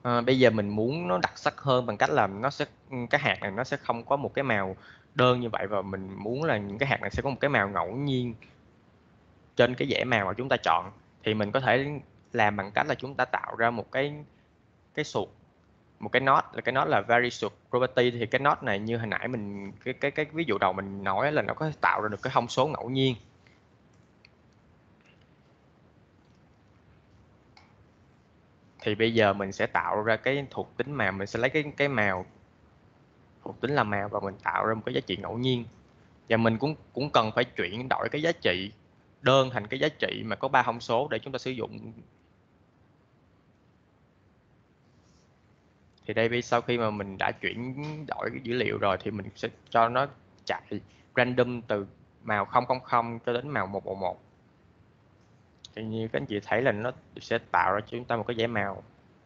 Bây giờ mình muốn nó đặc sắc hơn bằng cách là cái hạt này nó sẽ không có một cái màu đơn như vậy, và mình muốn là những cái hạt này sẽ có một cái màu ngẫu nhiên trên cái dãy màu mà chúng ta chọn. Thì mình có thể làm bằng cách là chúng ta tạo ra một cái suột, một cái node, là cái node là variable property. Thì cái node này như hồi nãy mình cái ví dụ đầu mình nói là nó có tạo ra được cái thông số ngẫu nhiên. Thì bây giờ mình sẽ tạo ra cái thuộc tính màu, mình sẽ lấy cái màu thuộc tính là màu và mình tạo ra một cái giá trị ngẫu nhiên. Và mình cũng cần phải chuyển đổi cái giá trị đơn thành cái giá trị mà có 3 thông số để chúng ta sử dụng. Thì đây sau khi mà mình đã chuyển đổi cái dữ liệu rồi thì mình sẽ cho nó chạy random từ màu 000 cho đến màu 111. Thì như các anh chị thấy là nó sẽ tạo ra cho chúng ta một cái dãy màu.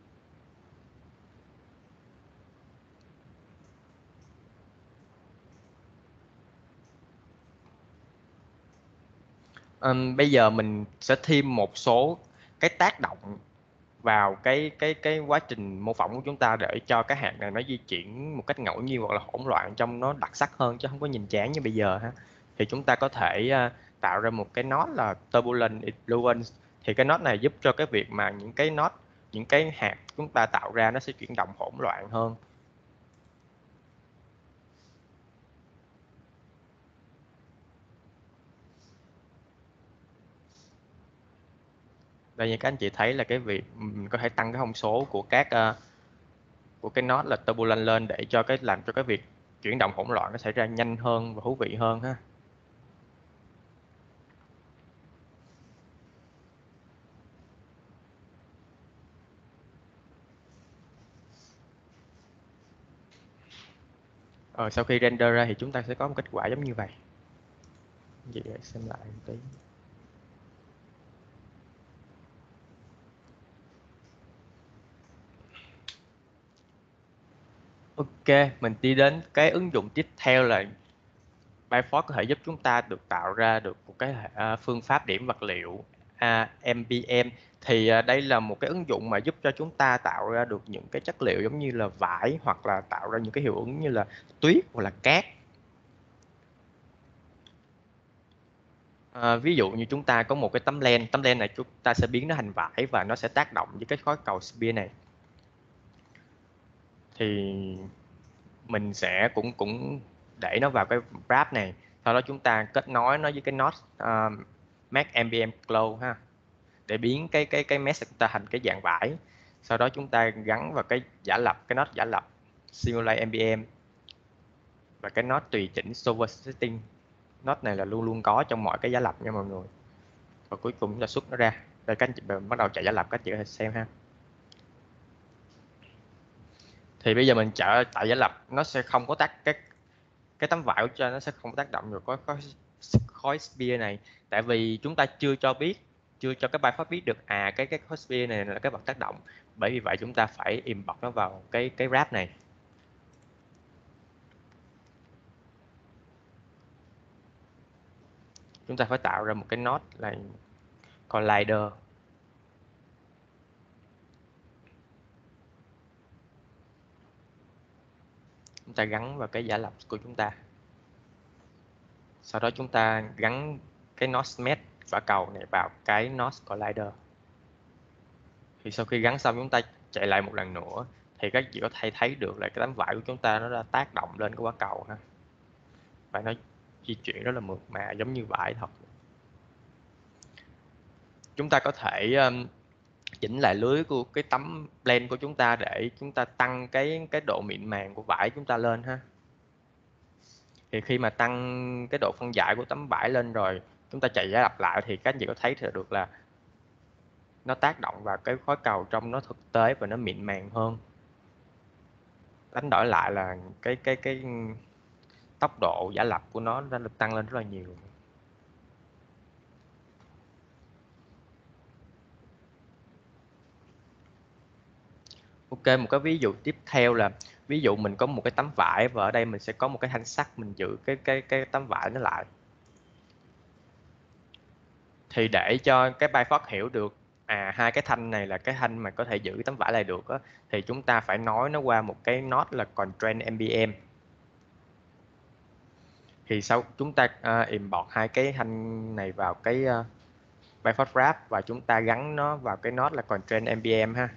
Bây giờ mình sẽ thêm một số cái tác động vào cái quá trình mô phỏng của chúng ta để cho cái hạt này nó di chuyển một cách ngẫu nhiên hoặc là hỗn loạn, trong nó đặc sắc hơn chứ không có nhìn chán như bây giờ ha. Thì chúng ta có thể tạo ra một cái node là turbulent influence. Thì cái node này giúp cho cái việc mà những cái hạt chúng ta tạo ra nó sẽ chuyển động hỗn loạn hơn. Đây như các anh chị thấy là cái việc mình có thể tăng cái thông số của của cái node là turbulent lên để cho làm cho cái việc chuyển động hỗn loạn nó xảy ra nhanh hơn và thú vị hơn ha. Sau khi render ra thì chúng ta sẽ có một kết quả giống như vậy. Vậy để xem lại một tí. Ok, mình đi đến cái ứng dụng tiếp theo là Byteford có thể giúp chúng ta được tạo ra được một cái phương pháp điểm vật liệu MBM. Thì đây là một cái ứng dụng mà giúp cho chúng ta tạo ra được những cái chất liệu giống như là vải, hoặc là tạo ra những cái hiệu ứng như là tuyết hoặc là cát. Ví dụ như chúng ta có một cái tấm len này chúng ta sẽ biến nó thành vải và nó sẽ tác động với cái khối cầu sphere này. Thì mình sẽ cũng để nó vào cái wrap này, sau đó chúng ta kết nối nó với cái node make MBM glow ha, để biến cái mesh của chúng ta thành cái dạng vải. Sau đó chúng ta gắn vào cái giả lập, cái node giả lập simulate MBM và cái node tùy chỉnh solver setting. Node này là luôn luôn có trong mọi cái giả lập nha mọi người. Và cuối cùng chúng ta xuất nó ra. Đây các anh chị bắt đầu chạy giả lập, các anh chị có thể xem ha. Thì bây giờ mình tại giả lập nó sẽ không có cái tấm vải của nó sẽ không tác động được có khối sphere này, tại vì chúng ta chưa cho cái Byteford biết được cái khối sphere này là cái vật tác động. Bởi vì vậy chúng ta phải import nó vào cái wrap này. Chúng ta phải tạo ra một cái node là collider. Chúng ta gắn vào cái giả lập của chúng ta. Sau đó chúng ta gắn cái node mesh quả cầu này vào cái node collider. Thì sau khi gắn xong chúng ta chạy lại một lần nữa thì các chị có thể thấy được là cái tấm vải của chúng ta nó đã tác động lên cái quả cầu ha. Và nó di chuyển rất là mượt mà giống như vải thật. Chúng ta có thể chỉnh lại lưới của cái tấm blend của chúng ta để chúng ta tăng cái độ mịn màng của vải chúng ta lên ha. Thì khi mà tăng cái độ phân giải của tấm vải lên rồi, chúng ta chạy giả lập lại thì các anh chị có thấy được là nó tác động vào cái khối cầu trong nó thực tế và nó mịn màng hơn. Đánh đổi lại là cái tốc độ giả lập của nó đã được tăng lên rất là nhiều. Ok, một cái ví dụ tiếp theo là ví dụ mình có một cái tấm vải và ở đây mình sẽ có một cái thanh sắt, mình giữ cái tấm vải nó lại. Thì để cho cái Byteford hiểu được hai cái thanh này là cái thanh mà có thể giữ cái tấm vải lại được á, thì chúng ta phải nối nó qua một cái node là constraint NPM. Thì sau chúng ta import hai cái thanh này vào cái bytecode wrap và chúng ta gắn nó vào cái node là constraint NPM ha.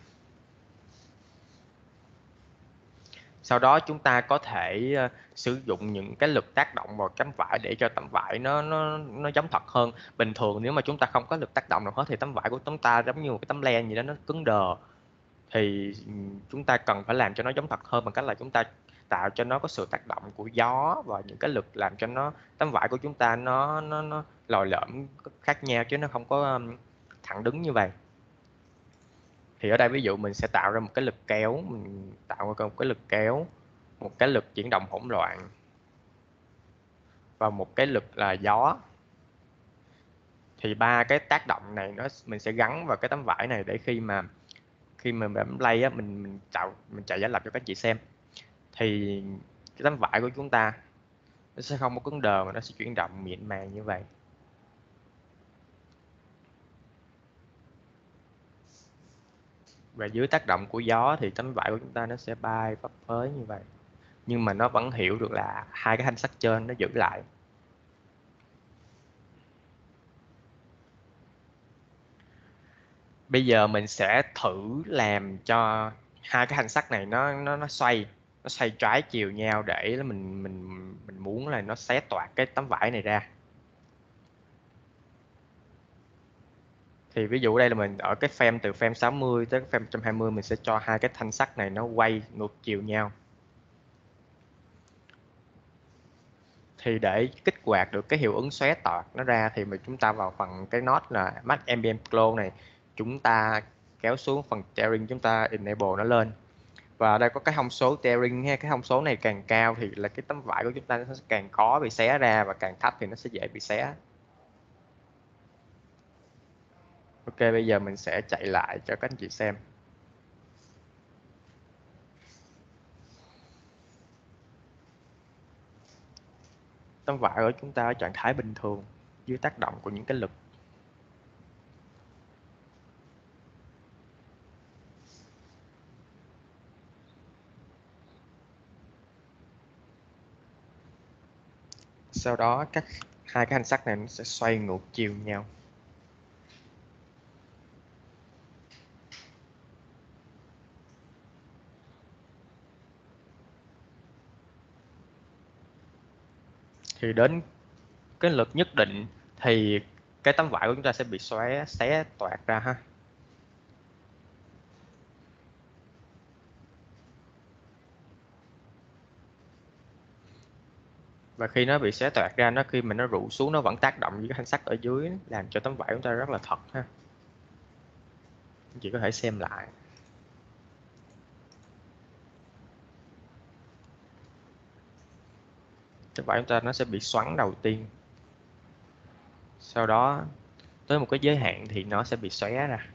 Sau đó chúng ta có thể sử dụng những cái lực tác động vào tấm vải để cho tấm vải nó giống thật hơn. Bình thường nếu mà chúng ta không có lực tác động nào hết thì tấm vải của chúng ta giống như một cái tấm len gì đó, nó cứng đờ. Thì chúng ta cần phải làm cho nó giống thật hơn bằng cách là chúng ta tạo cho nó có sự tác động của gió và những cái lực làm cho nó tấm vải của chúng ta nó lồi lõm khác nhau, chứ nó không có thẳng đứng như vậy. Thì ở đây ví dụ mình sẽ tạo ra một cái lực kéo, mình tạo ra một cái lực kéo, một cái lực chuyển động hỗn loạn và một cái lực là gió. Thì ba cái tác động này mình sẽ gắn vào cái tấm vải này để khi mà bấm play á, mình chạy giả lập cho các chị xem, thì cái tấm vải của chúng ta nó sẽ không có cứng đờ mà nó sẽ chuyển động mịn màng như vậy. Và dưới tác động của gió thì tấm vải của chúng ta nó sẽ bay phấp phới như vậy, nhưng mà nó vẫn hiểu được là hai cái thanh sắt trên nó giữ lại. Bây giờ mình sẽ thử làm cho hai cái thanh sắt này nó xoay trái chiều nhau để mình muốn là nó xé toạc cái tấm vải này ra. Thì ví dụ đây là mình ở cái frame từ frame 60 tới frame 120, mình sẽ cho hai cái thanh sắt này nó quay ngược chiều nhau. Thì để kích hoạt được cái hiệu ứng xóe toạc nó ra thì chúng ta vào phần cái node là Max Ambient Glow này, chúng ta kéo xuống phần tearing, chúng ta enable nó lên. Và đây có cái thông số tearing ha, cái thông số này càng cao thì là cái tấm vải của chúng ta nó sẽ càng khó bị xé ra, và càng thấp thì nó sẽ dễ bị xé. Ok, bây giờ mình sẽ chạy lại cho các anh chị xem. Tấm vải của chúng ta ở trạng thái bình thường dưới tác động của những cái lực. Sau đó hai cái thanh sắt này nó sẽ xoay ngược chiều nhau. Thì đến cái lực nhất định thì cái tấm vải của chúng ta sẽ bị xé toạc ra ha. Và khi nó bị xé toạc ra, khi mà nó rủ xuống nó vẫn tác động với cái thanh sắt ở dưới, làm cho tấm vải của chúng ta rất là thật ha. Anh chị có thể xem lại. Tấm vải của chúng ta nó sẽ bị xoắn đầu tiên. Sau đó tới một cái giới hạn thì nó sẽ bị xóe ra.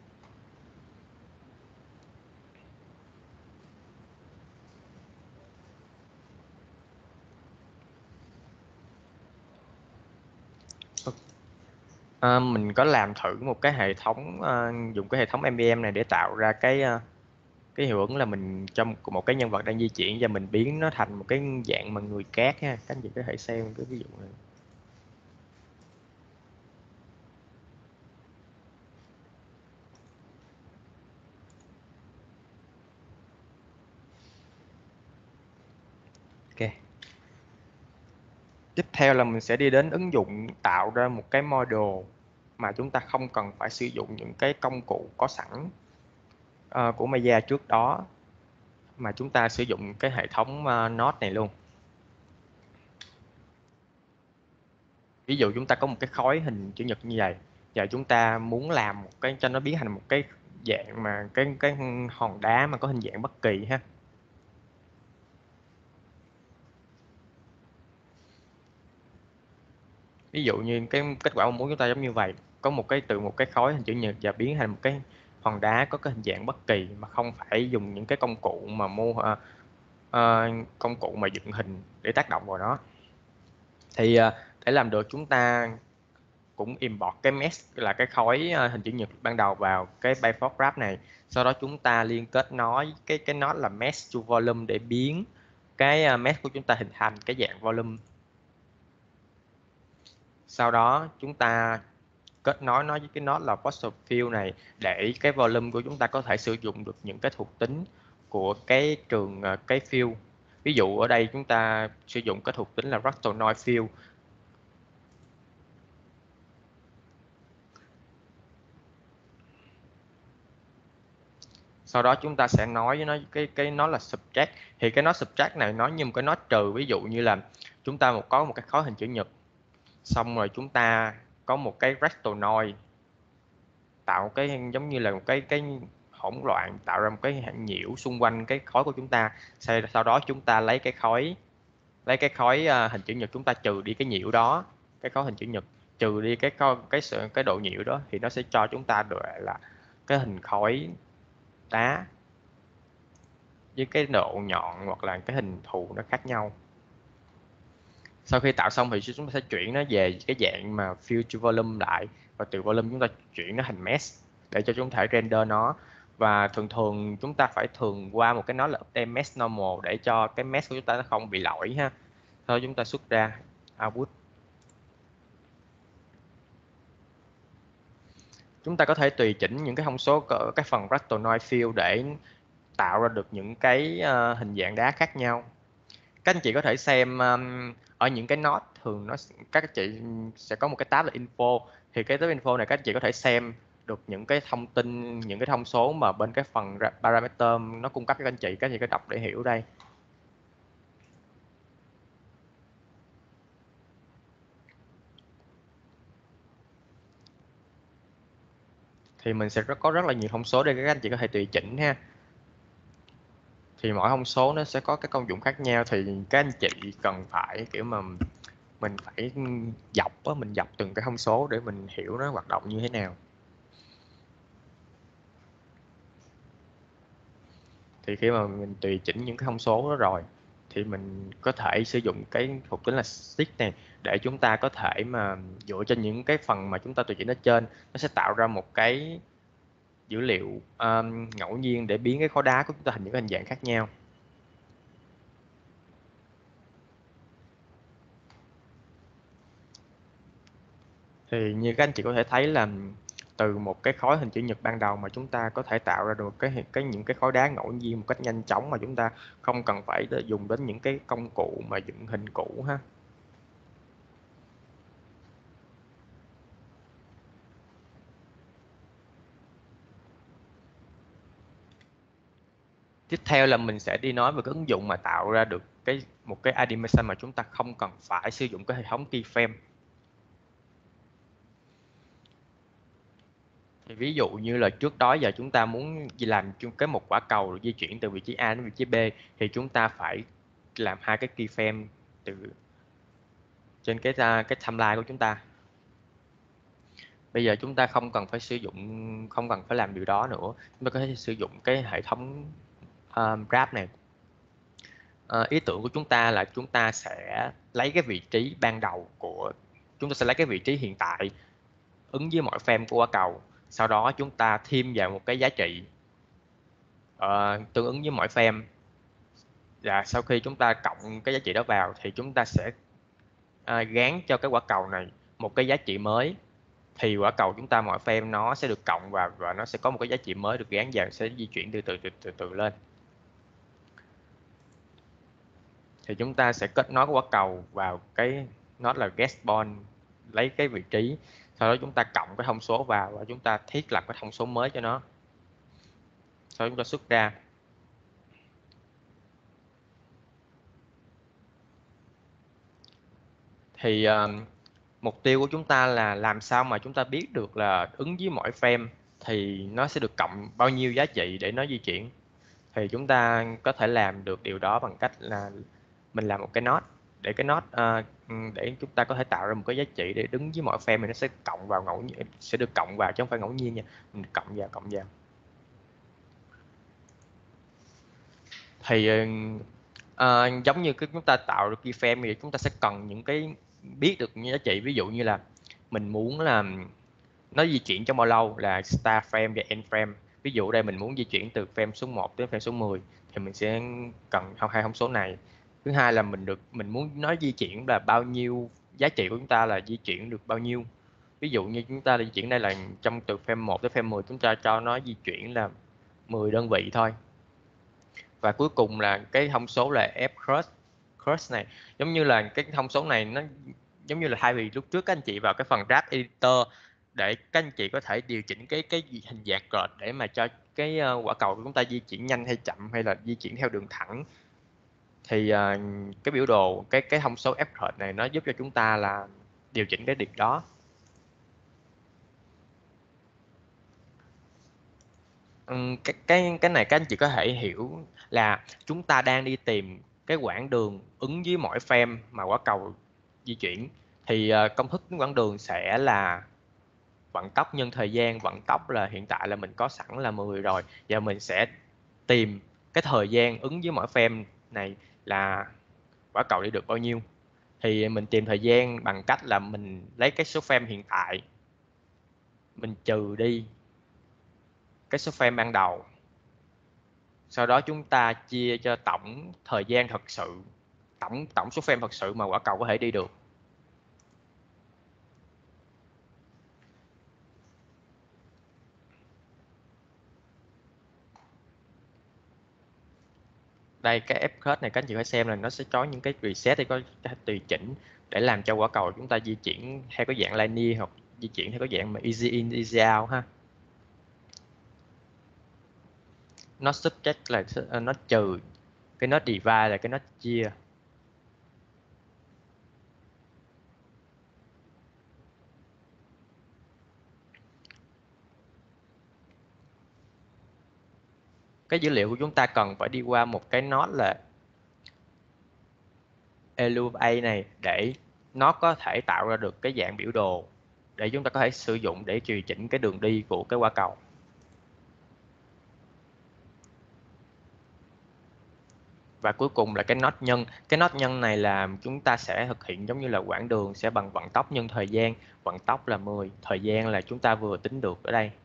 Mình có làm thử một cái hệ thống, dùng cái hệ thống NPM này để tạo ra cái hiệu ứng là mình trong một cái nhân vật đang di chuyển và mình biến nó thành một cái dạng mà người cát ha. Các anh chị có thể xem cái ví dụ này. Ok. Tiếp theo là mình sẽ đi đến ứng dụng tạo ra một cái model mà chúng ta không cần phải sử dụng những cái công cụ có sẵn của Maya trước đó, mà chúng ta sử dụng cái hệ thống node này luôn. Ví dụ chúng ta có một cái khối hình chữ nhật như vậy, và chúng ta muốn làm một cái cho nó biến thành một cái dạng mà cái hòn đá mà có hình dạng bất kỳ ha. Ví dụ như cái kết quả mong muốn chúng ta giống như vậy, có từ một cái khối hình chữ nhật và biến thành một cái hòn đá có cái hình dạng bất kỳ, mà không phải dùng những cái công cụ mà công cụ mà dựng hình để tác động vào nó. Thì để làm được, chúng ta cũng import cái mesh là cái khối hình chữ nhật ban đầu vào cái Bifrost graph này. Sau đó chúng ta liên kết nối cái node là mesh to volume để biến cái mesh của chúng ta hình thành cái dạng volume. Sau đó chúng ta kết nối nó với cái node là voxel field này để cái volume của chúng ta có thể sử dụng được những cái thuộc tính của cái trường cái field. Ví dụ ở đây chúng ta sử dụng cái thuộc tính là Ractanoid field. Sau đó chúng ta sẽ nói với nó nó là subtract. Thì cái nó subtract này nó như một cái nó trừ. Ví dụ như là chúng ta có một cái khối hình chữ nhật, xong rồi chúng ta có một cái Ractanoid tạo cái giống như là một cái hỗn loạn, tạo ra một cái hạt nhiễu xung quanh cái khối của chúng ta. Sau đó chúng ta lấy cái khối hình chữ nhật, chúng ta trừ đi cái nhiễu đó, cái khối hình chữ nhật trừ đi cái độ nhiễu đó, thì nó sẽ cho chúng ta được là cái hình khối đá với cái độ nhọn hoặc là cái hình thù nó khác nhau. Sau khi tạo xong thì chúng ta sẽ chuyển nó về cái dạng mà fill to volume lại, và từ volume chúng ta chuyển nó thành mesh để cho chúng ta render nó. Và thường chúng ta phải qua một cái nó là update mesh normal để cho cái mesh của chúng ta nó không bị lỗi ha. Sau đó chúng ta xuất ra output. Chúng ta có thể tùy chỉnh những cái thông số cái phần Ractanoid field để tạo ra được những cái hình dạng đá khác nhau. Các anh chị có thể xem ở những cái node thường các anh chị sẽ có một cái tab là info. Thì cái tab info này các anh chị có thể xem được những cái thông tin, những cái thông số mà bên cái phần parameter nó cung cấp cho các anh chị có đọc để hiểu đây. Thì mình sẽ có rất là nhiều thông số để các anh chị có thể tùy chỉnh ha. Thì mỗi thông số nó sẽ có cái công dụng khác nhau, thì các anh chị cần phải kiểu mà mình phải mình dọc từng cái thông số để mình hiểu nó hoạt động như thế nào. Thì khi mà mình tùy chỉnh những cái thông số đó rồi thì mình có thể sử dụng cái thuộc tính là stick này để chúng ta có thể mà dựa trên những cái phần mà chúng ta tùy chỉnh ở trên, nó sẽ tạo ra một cái dữ liệu ngẫu nhiên để biến cái khối đá của chúng ta thành những cái hình dạng khác nhau. Thì như các anh chị có thể thấy là từ một cái khối hình chữ nhật ban đầu mà chúng ta có thể tạo ra được những cái khối đá ngẫu nhiên một cách nhanh chóng, mà chúng ta không cần phải dùng đến những cái công cụ mà dựng hình cũ ha. Tiếp theo là mình sẽ đi nói về cái ứng dụng mà tạo ra được một cái animation mà chúng ta không cần phải sử dụng cái hệ thống keyframe. Thì ví dụ như là trước đó giờ chúng ta muốn làm một quả cầu di chuyển từ vị trí A đến vị trí B, thì chúng ta phải làm hai cái keyframe từ trên cái timeline của chúng ta. Bây giờ chúng ta không cần phải làm điều đó nữa, chúng ta có thể sử dụng cái hệ thống graph này. Ý tưởng của chúng ta là chúng ta sẽ lấy cái vị trí ban đầu chúng ta sẽ lấy cái vị trí hiện tại ứng với mọi frame của quả cầu, sau đó chúng ta thêm vào một cái giá trị tương ứng với mỗi frame, và sau khi chúng ta cộng cái giá trị đó vào thì chúng ta sẽ gán cho cái quả cầu này một cái giá trị mới. Thì quả cầu chúng ta mỗi frame nó sẽ được cộng vào và nó sẽ có một cái giá trị mới được gán vào, sẽ di chuyển từ từ lên. Thì chúng ta sẽ kết nối cái quả cầu vào cái nó là guest point, lấy cái vị trí, sau đó chúng ta cộng cái thông số vào và chúng ta thiết lập cái thông số mới cho nó, sau đó chúng ta xuất ra. Thì mục tiêu của chúng ta là làm sao mà chúng ta biết được là ứng với mỗi frame thì nó sẽ được cộng bao nhiêu giá trị để nó di chuyển. Thì chúng ta có thể làm được điều đó bằng cách là mình làm một cái node, để cái node để chúng ta có thể tạo ra một cái giá trị để đứng với mỗi frame, thì nó sẽ cộng vào ngẫu nhiên, sẽ được cộng vào chứ không phải ngẫu nhiên nha, mình cộng vào. Thì giống như chúng ta tạo được keyframe thì chúng ta sẽ cần những cái biết được những giá trị, ví dụ như là mình muốn là nó di chuyển trong bao lâu là start frame và end frame. Ví dụ đây mình muốn di chuyển từ frame số 1 đến frame số 10 thì mình sẽ cần hai thông số này. Thứ hai là mình muốn nó di chuyển là bao nhiêu, giá trị của chúng ta là di chuyển được bao nhiêu. Ví dụ như chúng ta di chuyển đây là trong từ frame 1 đến frame 10, chúng ta cho nó di chuyển là 10 đơn vị thôi. Và cuối cùng là cái thông số là f cross này, giống như là cái thông số này nó giống như là thay vì lúc trước các anh chị vào cái phần draft editor để các anh chị có thể điều chỉnh cái hình dạng card để mà cho cái quả cầu của chúng ta di chuyển nhanh hay chậm hay là di chuyển theo đường thẳng, thì cái biểu đồ cái thông số f card này nó giúp cho chúng ta là điều chỉnh cái điểm đó. Cái này các anh chị có thể hiểu là chúng ta đang đi tìm cái quãng đường ứng với mỗi frame mà quả cầu di chuyển, thì công thức quãng đường sẽ là vận tốc nhân thời gian. Vận tốc là hiện tại là mình có sẵn là 10 rồi, giờ mình sẽ tìm cái thời gian ứng với mỗi frame này là quả cầu đi được bao nhiêu. Thì mình tìm thời gian bằng cách là mình lấy cái số frame hiện tại, mình trừ đi cái số frame ban đầu, sau đó chúng ta chia cho tổng thời gian thật sự, tổng số frame thật sự mà quả cầu có thể đi được. Đây cái F curve này các anh chị phải xem là nó sẽ có những cái reset để có tùy chỉnh để làm cho quả cầu chúng ta di chuyển theo cái dạng linear hoặc di chuyển theo cái dạng mà easy in easy out ha. Nó subtract là nó trừ, cái nó divide là cái nó chia. Cái dữ liệu của chúng ta cần phải đi qua một cái node là elevate này để nó có thể tạo ra được cái dạng biểu đồ để chúng ta có thể sử dụng để điều chỉnh cái đường đi của cái quả cầu. Và cuối cùng là cái node nhân. Cái node nhân này là chúng ta sẽ thực hiện giống như là quãng đường sẽ bằng vận tốc nhân thời gian. Vận tốc là 10, thời gian là chúng ta vừa tính được ở đây.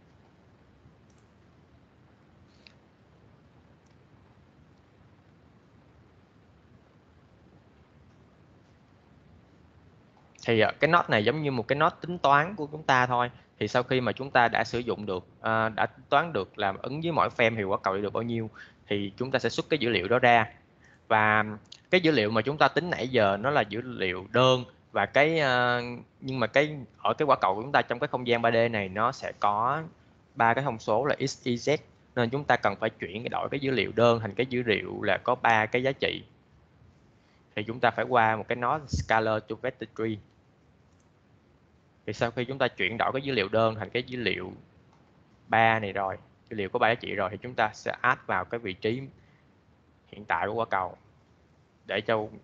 Thì cái node này giống như một cái node tính toán của chúng ta thôi. Thì sau khi mà chúng ta đã sử dụng được, đã tính toán được làm ứng với mỗi frame thì quả cầu đi được bao nhiêu, thì chúng ta sẽ xuất cái dữ liệu đó ra. Và cái dữ liệu mà chúng ta tính nãy giờ nó là dữ liệu đơn, và nhưng mà ở cái quả cầu của chúng ta trong cái không gian 3D này nó sẽ có ba cái thông số là x, y, z, nên chúng ta cần phải đổi cái dữ liệu đơn thành cái dữ liệu là có ba cái giá trị. Thì chúng ta phải qua một cái node scalar to vector tree. Thì sau khi chúng ta chuyển đổi cái dữ liệu đơn thành cái dữ liệu 3 này rồi, dữ liệu có 3 giá trị rồi, thì chúng ta sẽ add vào cái vị trí hiện tại của quả cầu để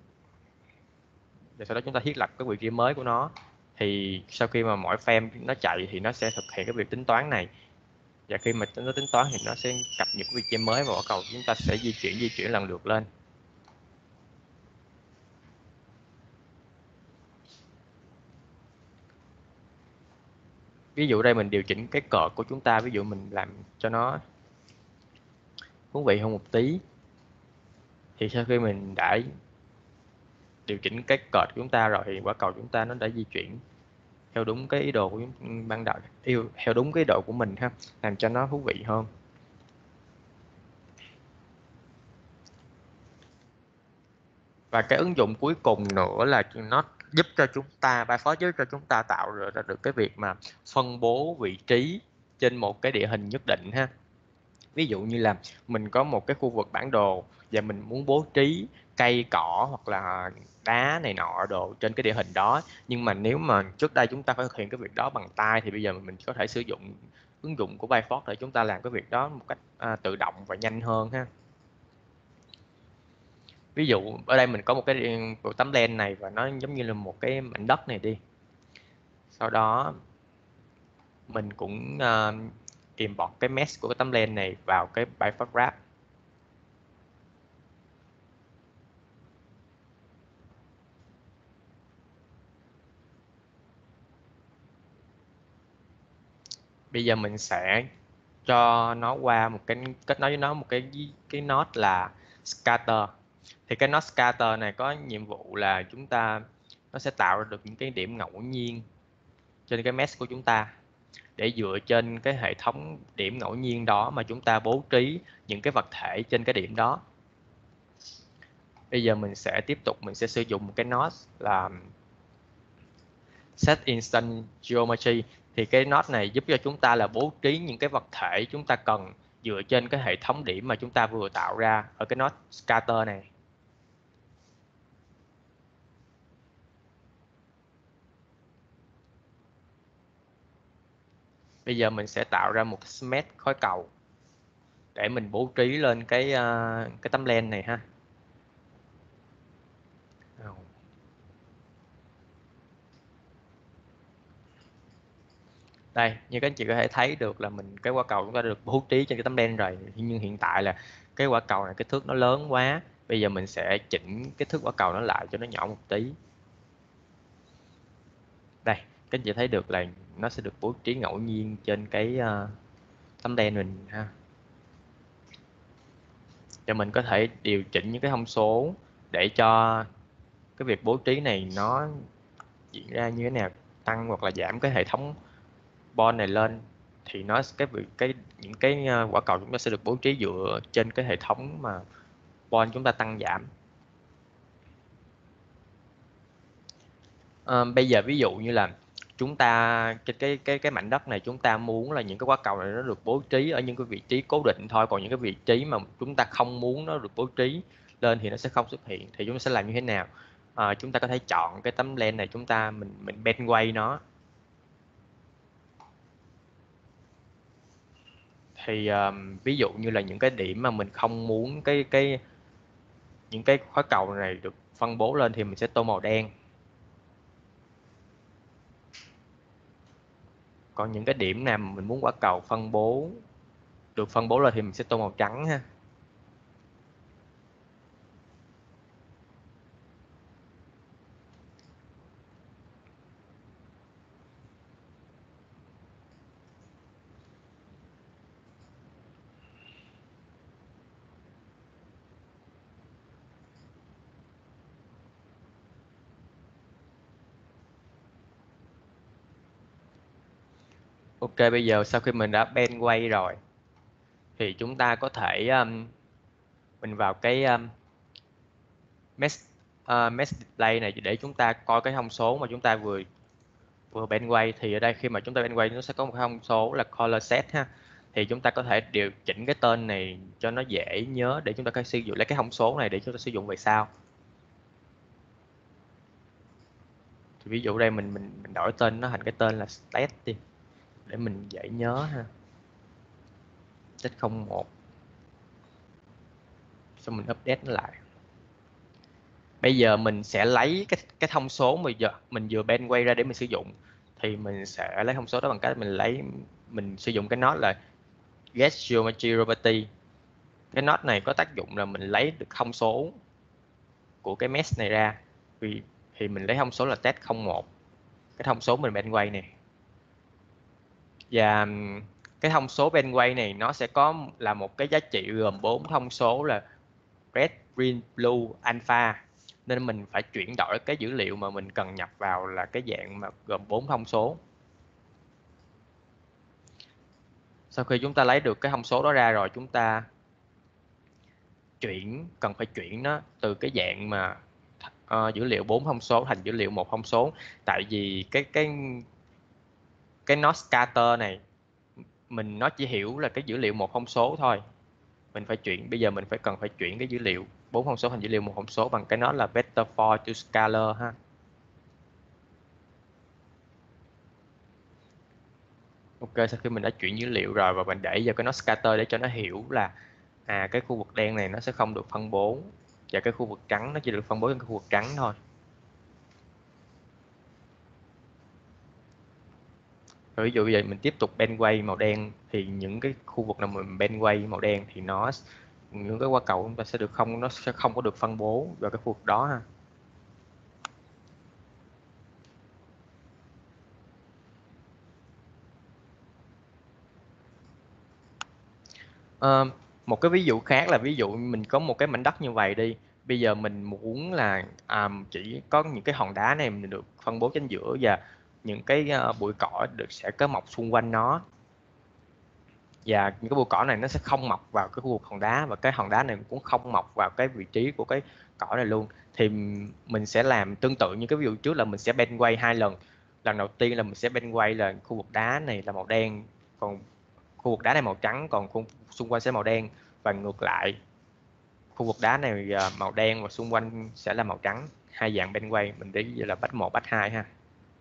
sau đó chúng ta thiết lập cái vị trí mới của nó. Thì sau khi mà mỗi frame nó chạy thì nó sẽ thực hiện cái việc tính toán này, và khi mà nó tính toán thì nó sẽ cập nhật vị trí mới vào quả cầu, chúng ta sẽ di chuyển lần lượt lên. Ví dụ đây mình điều chỉnh cái cột của chúng ta, ví dụ mình làm cho nó thú vị hơn một tí. Thì sau khi mình đã điều chỉnh cái cột của chúng ta rồi thì quả cầu chúng ta nó đã di chuyển theo đúng cái ý đồ của ban đầu, theo đúng cái ý đồ của mình ha, làm cho nó thú vị hơn. Và cái ứng dụng cuối cùng nữa là nó giúp cho chúng ta, Byteford giúp cho chúng ta tạo ra được cái việc mà phân bố vị trí trên một cái địa hình nhất định ha. Ví dụ như là mình có một cái khu vực bản đồ và mình muốn bố trí cây cỏ hoặc là đá này nọ đồ trên cái địa hình đó, nhưng mà nếu mà trước đây chúng ta phải thực hiện cái việc đó bằng tay thì bây giờ mình có thể sử dụng ứng dụng của Byteford để chúng ta làm cái việc đó một cách tự động và nhanh hơn ha. Ví dụ ở đây mình có một cái tấm len này và nó giống như là một cái mảnh đất này đi, sau đó mình cũng import cái mesh của cái tấm len này vào cái Byteford Graph. Bây giờ mình sẽ cho nó qua một cái kết nối với nó một cái node là scatter. Thì cái node scatter này có nhiệm vụ là nó sẽ tạo ra được những cái điểm ngẫu nhiên trên cái mesh của chúng ta, để dựa trên cái hệ thống điểm ngẫu nhiên đó mà chúng ta bố trí những cái vật thể trên cái điểm đó. Bây giờ mình sẽ sử dụng một cái node là set instant geometry. Thì cái node này giúp cho chúng ta là bố trí những cái vật thể chúng ta cần dựa trên cái hệ thống điểm mà chúng ta vừa tạo ra ở cái node scatter này. Bây giờ mình sẽ tạo ra một smooth khối cầu để mình bố trí lên cái tấm len này ha. Đây, như các anh chị có thể thấy được là cái quả cầu chúng ta được bố trí trên cái tấm len rồi, nhưng hiện tại là cái quả cầu này kích thước nó lớn quá. Bây giờ mình sẽ chỉnh kích thước quả cầu nó lại cho nó nhỏ một tí. Đây, các anh chị thấy được là nó sẽ được bố trí ngẫu nhiên trên cái tấm len mình ha. Cho mình có thể điều chỉnh những cái thông số để cho cái việc bố trí này nó diễn ra như thế nào, tăng hoặc là giảm cái hệ thống bond này lên, thì những cái quả cầu chúng ta sẽ được bố trí dựa trên cái hệ thống mà bond chúng ta tăng giảm. Bây giờ ví dụ như là chúng ta cái mảnh đất này chúng ta muốn là những cái quả cầu này nó được bố trí ở những cái vị trí cố định thôi, còn những cái vị trí mà chúng ta không muốn nó được bố trí lên thì nó sẽ không xuất hiện. Thì chúng ta sẽ làm như thế nào? Chúng ta có thể chọn cái tấm len này, mình bend quay nó. Thì ví dụ như là những cái điểm mà mình không muốn những cái khối cầu này được phân bố lên thì mình sẽ tô màu đen. Còn những cái điểm nào mà mình muốn quả cầu được phân bố lên thì mình sẽ tô màu trắng ha. Ok, bây giờ sau khi mình đã bend quay rồi thì chúng ta có thể mình vào cái mesh display này để chúng ta coi cái thông số mà chúng ta vừa vừa bend quay. Thì ở đây khi mà chúng ta bend quay nó sẽ có một cái thông số là color set ha. Thì chúng ta có thể điều chỉnh cái tên này cho nó dễ nhớ để chúng ta có sử dụng lấy cái thông số này để chúng ta sử dụng về sau. Thì ví dụ đây mình đổi tên nó thành cái tên là state đi để mình dễ nhớ ha. State 01. Xong mình update nó lại. Bây giờ mình sẽ lấy cái thông số mà mình vừa bend quay ra để mình sử dụng. Thì mình sẽ lấy thông số đó bằng cách mình sử dụng cái node là get geometry property. Cái node này có tác dụng là mình lấy được thông số của cái mesh này ra. Thì mình lấy thông số là test 01, cái thông số mình bend quay này. Và cái thông số bend quay này nó sẽ có là một cái giá trị gồm 4 thông số là red, green, blue, alpha. Nên mình phải chuyển đổi cái dữ liệu mà mình cần nhập vào là cái dạng mà gồm 4 thông số. Sau khi chúng ta lấy được cái thông số đó ra rồi, chúng ta cần phải chuyển nó từ cái dạng mà dữ liệu 4 thông số thành dữ liệu 1 thông số. Tại vì cái node scatter này nó chỉ hiểu là cái dữ liệu 1 thông số thôi. Bây giờ mình cần phải chuyển cái dữ liệu 4 thông số thành dữ liệu 1 thông số bằng cái nó là vector for to scalar ha. Ok, sau khi mình đã chuyển dữ liệu rồi và mình để vào cái nó scatter để cho nó hiểu là cái khu vực đen này nó sẽ không được phân bố và cái khu vực trắng nó chỉ được phân bố trong cái khu vực trắng thôi. Rồi ví dụ bây giờ mình tiếp tục bend quay màu đen thì những cái khu vực nào mình bend quay màu đen thì những cái quả cầu chúng ta nó sẽ không có được phân bố vào cái khu vực đó ha. Ờ, một cái ví dụ khác là ví dụ mình có một cái mảnh đất như vậy đi. Bây giờ mình muốn là chỉ có những cái hòn đá này mình được phân bố chính giữa, và những cái bụi cỏ được sẽ có mọc xung quanh nó, và những cái bụi cỏ này nó sẽ không mọc vào cái khu vực hòn đá, và cái hòn đá này cũng không mọc vào cái vị trí của cái cỏ này luôn. Thì mình sẽ làm tương tự như cái ví dụ trước, là mình sẽ bend quay 2 lần. Lần đầu tiên là mình sẽ bend quay là khu vực đá này là màu đen, còn khu vực đá này màu trắng, còn xung quanh sẽ màu đen, và ngược lại, khu vực đá này màu đen và xung quanh sẽ là màu trắng. Hai dạng bend quay mình để là batch 1 batch 2 ha.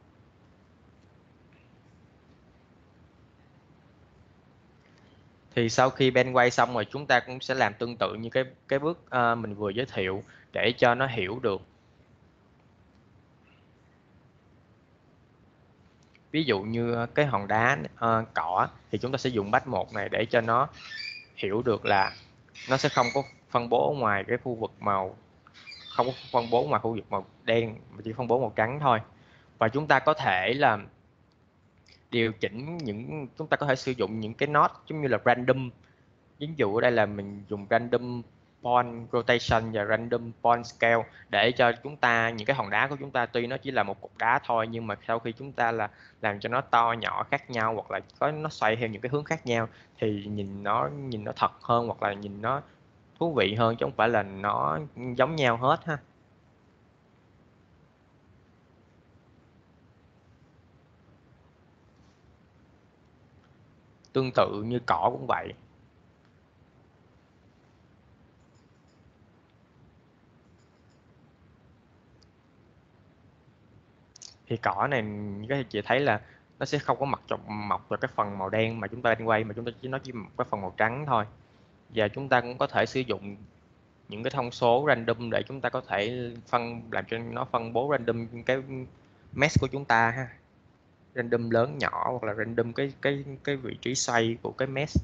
Thì sau khi bend quay xong rồi, chúng ta cũng sẽ làm tương tự như cái bước mình vừa giới thiệu, để cho nó hiểu được. Ví dụ như cái hòn đá cỏ thì chúng ta sẽ dùng batch 1 này để cho nó hiểu được là nó sẽ không có phân bố ngoài cái khu vực màu, không có phân bố ngoài khu vực màu đen, mà chỉ phân bố màu trắng thôi. Và chúng ta có thể là điều chỉnh chúng ta có thể sử dụng những cái node giống như là random. Ví dụ ở đây là mình dùng random point rotation và random point scale, để cho chúng ta, những cái hòn đá của chúng ta tuy nó chỉ là một cục đá thôi, nhưng mà sau khi chúng ta là làm cho nó to nhỏ khác nhau, hoặc là có nó xoay theo những cái hướng khác nhau, thì nhìn nó thật hơn, hoặc là nhìn nó thú vị hơn, chứ không phải là nó giống nhau hết ha. Tương tự như cỏ cũng vậy. Thì cỏ này các chị thấy là nó sẽ không có mọc vào cái phần màu đen mà chúng ta đang quay, mà chúng ta chỉ một cái phần màu trắng thôi. Và chúng ta cũng có thể sử dụng những cái thông số random để chúng ta có thể làm cho nó phân bố random cái mesh của chúng ta ha. Random lớn nhỏ, hoặc là random cái vị trí xoay của cái mesh.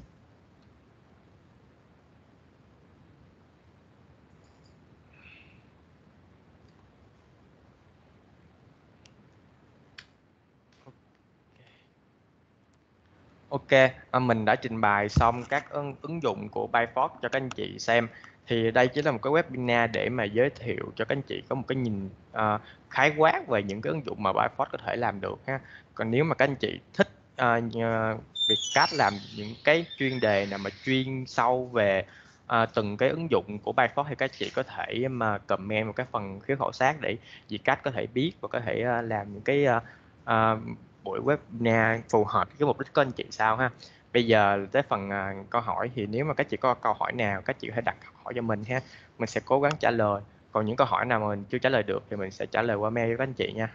Ok, mình đã trình bày xong các ứng dụng của Byteford cho các anh chị xem. Thì đây chỉ là một cái webinar để mà giới thiệu cho các anh chị có một cái nhìn khái quát về những cái ứng dụng mà Byteford có thể làm được ha. Còn nếu mà các anh chị thích việc cách làm những cái chuyên đề nào mà chuyên sâu về từng cái ứng dụng của Byteford, thì các chị có thể mà comment một cái phần phiếu khảo sát để chị cách có thể biết và có thể làm những cái ờ, buổi webinar phù hợp với cái mục đích của anh chị sao ha. Bây giờ tới phần câu hỏi, thì nếu mà các chị có câu hỏi nào, các chị có thể đặt câu hỏi cho mình ha, mình sẽ cố gắng trả lời. Còn những câu hỏi nào mà mình chưa trả lời được thì mình sẽ trả lời qua mail với các anh chị nha.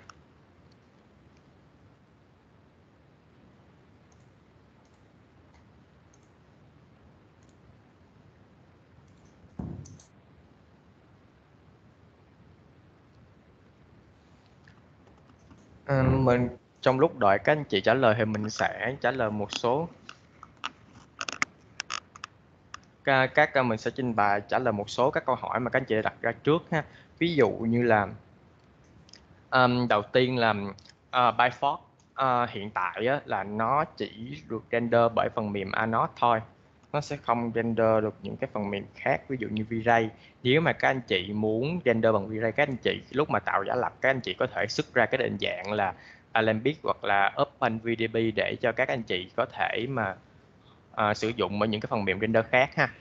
Mình trong lúc đợi các anh chị trả lời thì mình sẽ trả lời một số mình sẽ trình bày trả lời một số các câu hỏi mà các anh chị đã đặt ra trước ha. Ví dụ như là đầu tiên là Byteford hiện tại á, là nó chỉ được render bởi phần mềm Anode thôi, nó sẽ không render được những cái phần mềm khác, ví dụ như V-Ray. Nếu mà các anh chị muốn render bằng V-Ray, các anh chị lúc mà tạo giả lập, các anh chị có thể xuất ra cái định dạng là Alembic hoặc là OpenVDB để cho các anh chị có thể mà sử dụng ở những cái phần mềm render khác ha.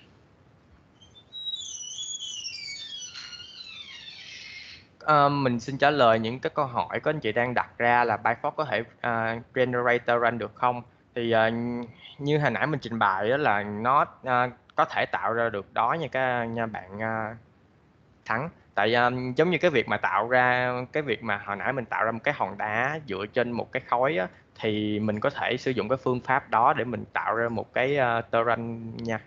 Mình xin trả lời những cái câu hỏi các anh chị đang đặt ra là Byteford có thể generator run được không? Thì như hồi nãy mình trình bày đó, là nó có thể tạo ra được đó nha bạn Thắng. Tại giống như cái việc mà tạo ra, cái việc mà hồi nãy mình tạo ra một cái hòn đá dựa trên một cái khối á, thì mình có thể sử dụng cái phương pháp đó để mình tạo ra một cái torrent nha.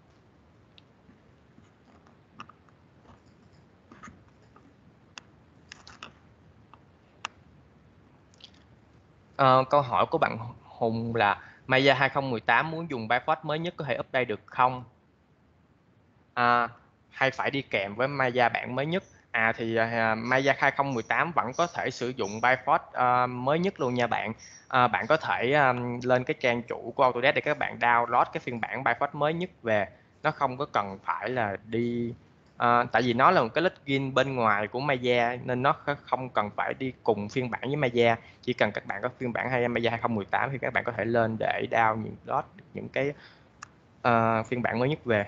Câu hỏi của bạn Hùng là Maya 2018 muốn dùng Byteford mới nhất có thể update được không? Hay phải đi kèm với Maya bản mới nhất? Maya 2018 vẫn có thể sử dụng ByteForce mới nhất luôn nha bạn. Bạn có thể lên cái trang chủ của Autodesk để các bạn download cái phiên bản ByteForce mới nhất về. Nó không có cần phải là đi tại vì nó là một cái plugin bên ngoài của Maya nên nó không cần phải đi cùng phiên bản với Maya. Chỉ cần các bạn có phiên bản Maya 2018 thì các bạn có thể lên để download những cái phiên bản mới nhất về.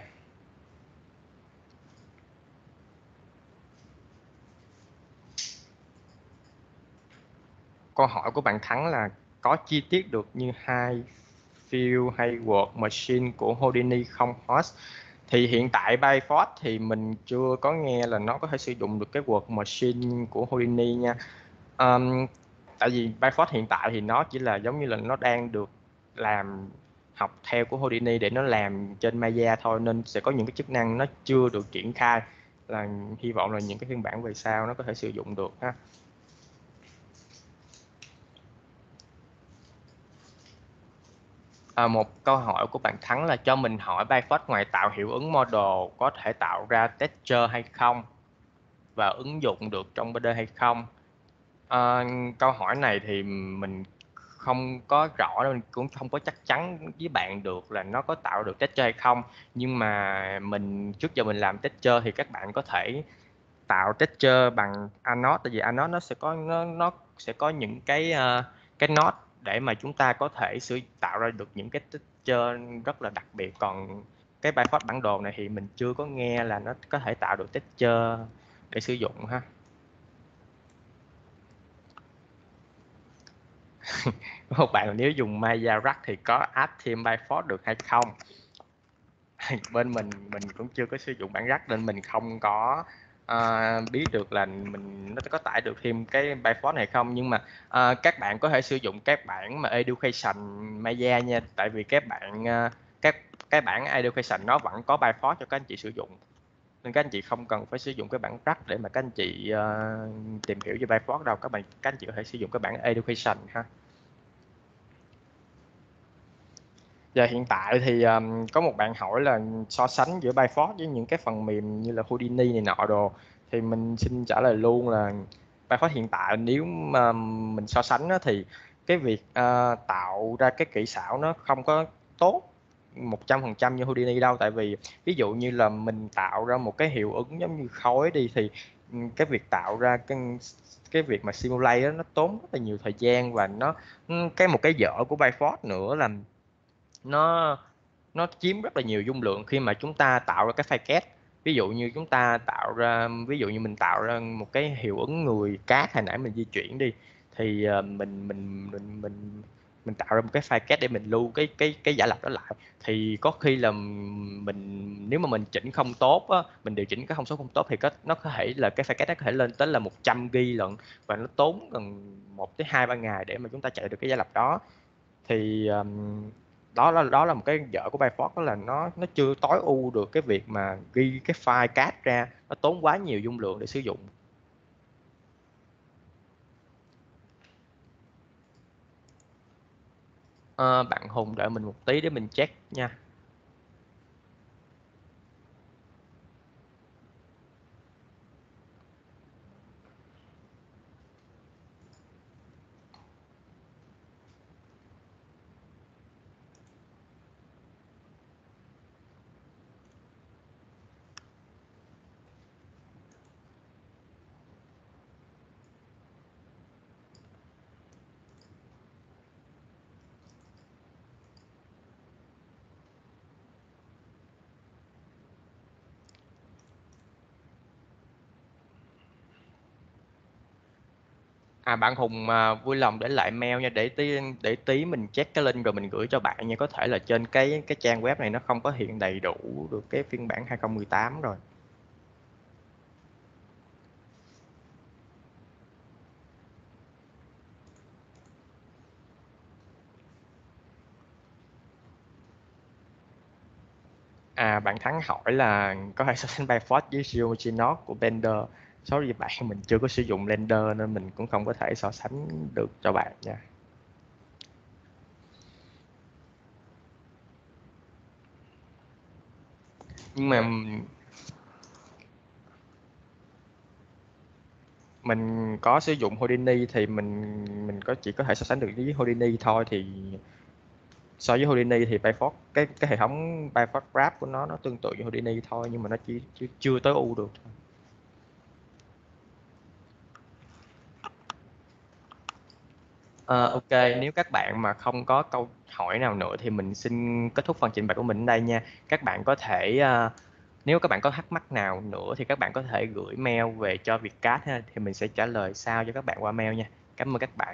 Câu hỏi của bạn Thắng là có chi tiết được như hai field hay work machine của Houdini không host? Thì hiện tại ByteForce thì mình chưa có nghe là nó có thể sử dụng được cái work machine của Houdini nha. Tại vì ByteForce hiện tại thì nó chỉ là giống như là nó đang được học theo của Houdini để nó làm trên Maya thôi, nên sẽ có những cái chức năng nó chưa được triển khai, là hy vọng là những cái phiên bản về sau nó có thể sử dụng được ha. Một câu hỏi của bạn Thắng là cho mình hỏi ByteForce ngoài tạo hiệu ứng model có thể tạo ra texture hay không và ứng dụng được trong 3D hay không? Câu hỏi này thì mình không có rõ, mình cũng không có chắc chắn với bạn được là nó có tạo được texture hay không, nhưng mà trước giờ mình làm texture thì các bạn có thể tạo texture bằng Anode, tại vì Anode nó sẽ có những cái node để mà chúng ta có thể tạo ra được những cái texture rất là đặc biệt. Còn cái ByteForce bản đồ này thì mình chưa có nghe là nó có thể tạo được texture để sử dụng ha. Một bạn là nếu dùng Maya Rack thì có add thêm ByteForce được hay không? Bên mình cũng chưa có sử dụng bản Rack nên mình không có biết được là nó có tải được thêm cái ByteForce này không, nhưng mà các bạn có thể sử dụng các bản mà Education Maya nha, tại vì các bạn cái bản Education nó vẫn có ByteForce cho các anh chị sử dụng, nên các anh chị không cần phải sử dụng cái bản Rack để mà các anh chị tìm hiểu về ByteForce đâu. Các anh chị có thể sử dụng cái bản Education ha. Giờ hiện tại thì có một bạn hỏi là so sánh giữa ByteForce với những cái phần mềm như là Houdini này nọ đồ, thì mình xin trả lời luôn là ByteForce hiện tại nếu mà mình so sánh đó, thì cái việc tạo ra cái kỹ xảo nó không có tốt 100% như Houdini đâu. Tại vì ví dụ như là mình tạo ra một cái hiệu ứng giống như khói đi, thì cái việc tạo ra cái việc mà simulate đó, nó tốn rất là nhiều thời gian, và một cái dở của ByteForce nữa là nó nó chiếm rất là nhiều dung lượng khi mà chúng ta tạo ra cái file kết. Ví dụ như mình tạo ra một cái hiệu ứng người cát hồi nãy mình di chuyển đi, thì mình tạo ra một cái file kết để mình lưu cái giả lập đó lại, thì có khi là nếu mà mình chỉnh không tốt á, mình điều chỉnh cái thông số không tốt, thì nó có thể là cái file kết nó có thể lên tới là 100 GB lận, và nó tốn gần 1 tới 2 3 ngày để mà chúng ta chạy được cái giả lập đó. Thì đó là một cái dở của ByteForce, đó là nó chưa tối ưu được cái việc mà ghi cái file cát ra, nó tốn quá nhiều dung lượng để sử dụng. Bạn Hùng đợi mình một tí để mình check nha. Bạn Hùng vui lòng để lại mail nha, để tí mình check cái link rồi mình gửi cho bạn nha. Có thể là trên cái trang web này nó không có hiện đầy đủ được cái phiên bản 2018 rồi. Bạn Thắng hỏi là có thể so sánh ByteForce với Geometry Node của Blender. Sorry bạn, mình chưa có sử dụng Blender nên mình cũng không có thể so sánh được cho bạn nha. Nhưng mà mình có sử dụng Houdini thì mình chỉ có thể so sánh được với Houdini thôi. Thì so với Houdini thì Byteford, cái hệ thống Byteford Graph của nó tương tự với Houdini thôi, nhưng mà nó chưa tối ưu được. Ok, nếu các bạn mà không có câu hỏi nào nữa thì mình xin kết thúc phần trình bày của mình ở đây nha. Các bạn có thể nếu các bạn có thắc mắc nào nữa thì các bạn có thể gửi mail về cho Vietcast ha, thì mình sẽ trả lời sau cho các bạn qua mail nha. Cảm ơn các bạn.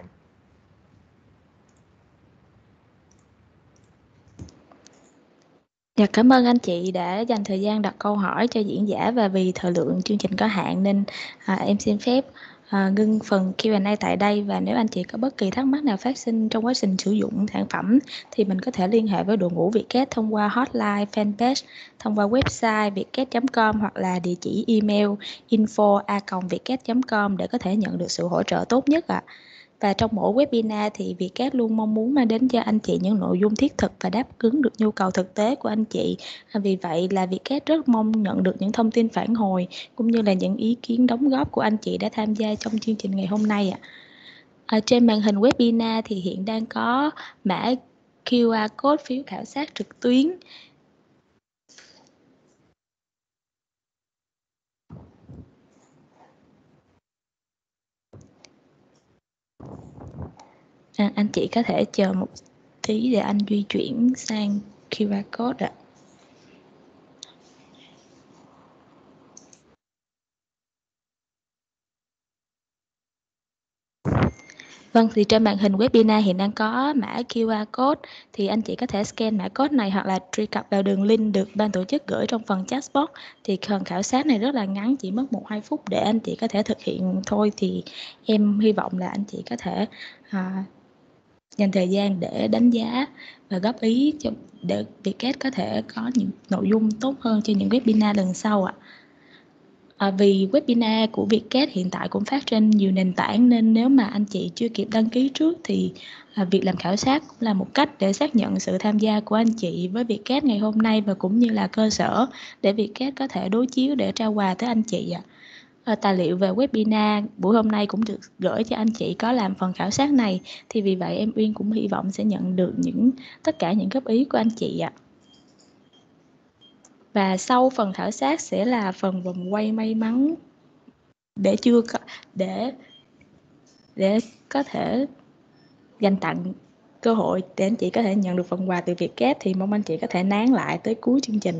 Dạ, cảm ơn anh chị đã dành thời gian đặt câu hỏi cho diễn giả, và vì thời lượng chương trình có hạn nên em xin phép ngưng phần Q&A tại đây. Và nếu anh chị có bất kỳ thắc mắc nào phát sinh trong quá trình sử dụng sản phẩm thì mình có thể liên hệ với đội ngũ Vietcast thông qua hotline, fanpage, thông qua website vietcast.com hoặc là địa chỉ email info@vietcast.com để có thể nhận được sự hỗ trợ tốt nhất ạ. Và trong mỗi webinar thì Vietcast luôn mong muốn mang đến cho anh chị những nội dung thiết thực và đáp ứng được nhu cầu thực tế của anh chị. Vì vậy là Vietcast rất mong nhận được những thông tin phản hồi cũng như là những ý kiến đóng góp của anh chị đã tham gia trong chương trình ngày hôm nay ạ. Trên màn hình webinar thì hiện đang có mã QR code phiếu khảo sát trực tuyến. Anh chị có thể chờ một tí để anh di chuyển sang QR code ạ. Vâng, thì trên màn hình webinar hiện đang có mã QR code, thì anh chị có thể scan mã code này hoặc là truy cập vào đường link được ban tổ chức gửi trong phần chat box. Thì phần khảo sát này rất là ngắn, chỉ mất 1-2 phút để anh chị có thể thực hiện thôi. Thì em hy vọng là anh chị có thể dành thời gian để đánh giá và góp ý để Vietcast có thể có những nội dung tốt hơn cho những webinar lần sau ạ. Vì webinar của Vietcast hiện tại cũng phát trên nhiều nền tảng, nên nếu mà anh chị chưa kịp đăng ký trước thì việc làm khảo sát cũng là một cách để xác nhận sự tham gia của anh chị với Vietcast ngày hôm nay, và cũng như là cơ sở để Vietcast có thể đối chiếu để trao quà tới anh chị ạ. Tài liệu về webinar buổi hôm nay cũng được gửi cho anh chị có làm phần khảo sát này, thì vì vậy em Uyên cũng hy vọng sẽ nhận được tất cả những góp ý của anh chị ạ. Và sau phần khảo sát sẽ là phần vòng quay may mắn để có thể dành tặng cơ hội để anh chị có thể nhận được phần quà từ Vietcast. Thì mong anh chị có thể nán lại tới cuối chương trình.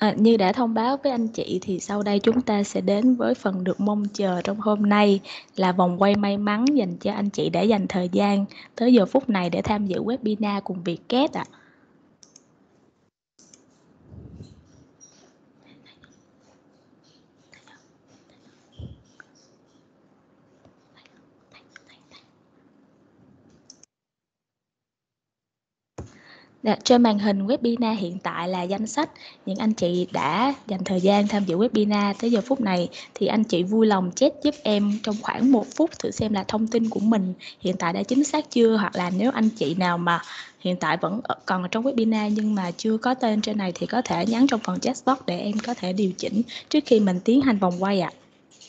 Như đã thông báo với anh chị thì sau đây chúng ta sẽ đến với phần được mong chờ trong hôm nay là vòng quay may mắn dành cho anh chị đã dành thời gian tới giờ phút này để tham dự webinar cùng Vietcast ạ. Trên màn hình webinar hiện tại là danh sách những anh chị đã dành thời gian tham dự webinar tới giờ phút này, thì anh chị vui lòng check giúp em trong khoảng 1 phút thử xem là thông tin của mình hiện tại đã chính xác chưa, hoặc là nếu anh chị nào mà hiện tại vẫn còn ở trong webinar nhưng mà chưa có tên trên này thì có thể nhắn trong phần chat box để em có thể điều chỉnh trước khi mình tiến hành vòng quay ạ.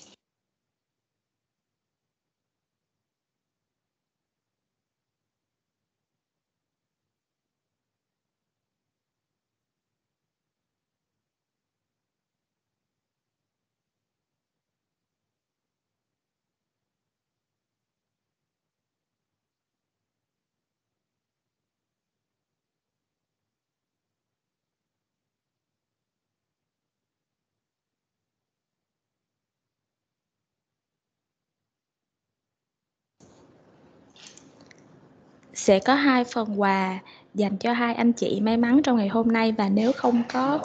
Sẽ có 2 phần quà dành cho 2 anh chị may mắn trong ngày hôm nay, và nếu không có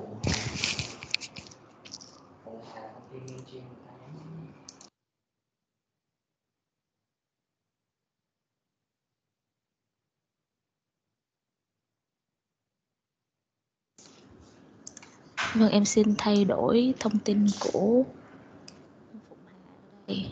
Vâng, em xin thay đổi thông tin của đây.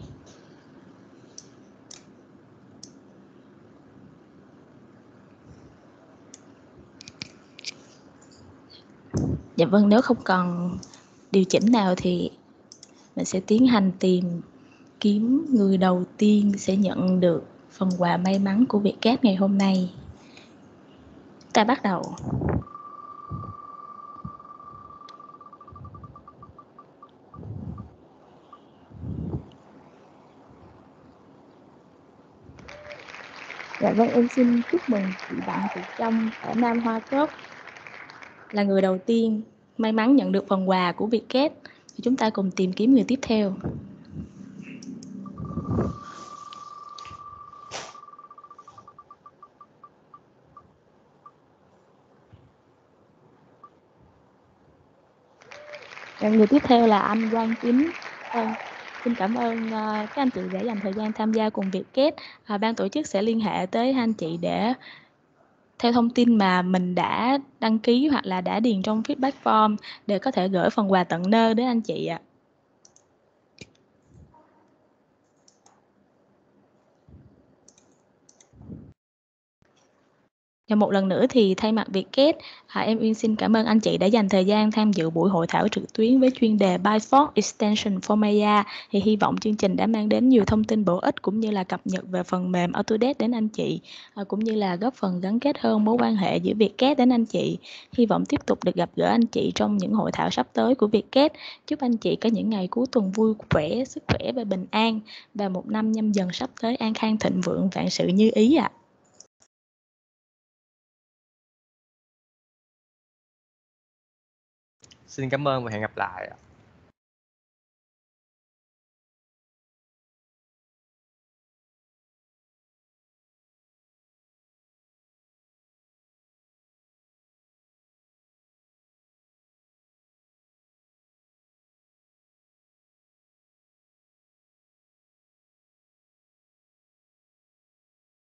Dạ vâng, nếu không còn điều chỉnh nào thì mình sẽ tiến hành tìm kiếm người đầu tiên sẽ nhận được phần quà may mắn của Vietcast ngày hôm nay. Ta bắt đầu. Dạ vâng, em xin chúc mừng chị Đặng Thị Trâm ở Nam Hoa Cốc là người đầu tiên may mắn nhận được phần quà của Vietcast. Chúng ta cùng tìm kiếm người tiếp theo. Người tiếp theo là anh Quang Chính. Xin cảm ơn các anh chị đã dành thời gian tham gia cùng Vietcast. Ban tổ chức sẽ liên hệ tới anh chị để theo thông tin mà mình đã đăng ký hoặc là đã điền trong feedback form để có thể gửi phần quà tận nơi đến anh chị ạ. Và một lần nữa thì thay mặt Vietcast, em Uyên xin cảm ơn anh chị đã dành thời gian tham dự buổi hội thảo trực tuyến với chuyên đề Byteford Extension for Maya. Thì hy vọng chương trình đã mang đến nhiều thông tin bổ ích cũng như là cập nhật về phần mềm Autodesk đến anh chị, cũng như là góp phần gắn kết hơn mối quan hệ giữa Vietcast đến anh chị. Hy vọng tiếp tục được gặp gỡ anh chị trong những hội thảo sắp tới của Vietcast. Chúc anh chị có những ngày cuối tuần vui vẻ, sức khỏe và bình an, và một năm Nhâm Dần sắp tới an khang thịnh vượng, vạn sự như ý ạ. Xin cảm ơn và hẹn gặp lại.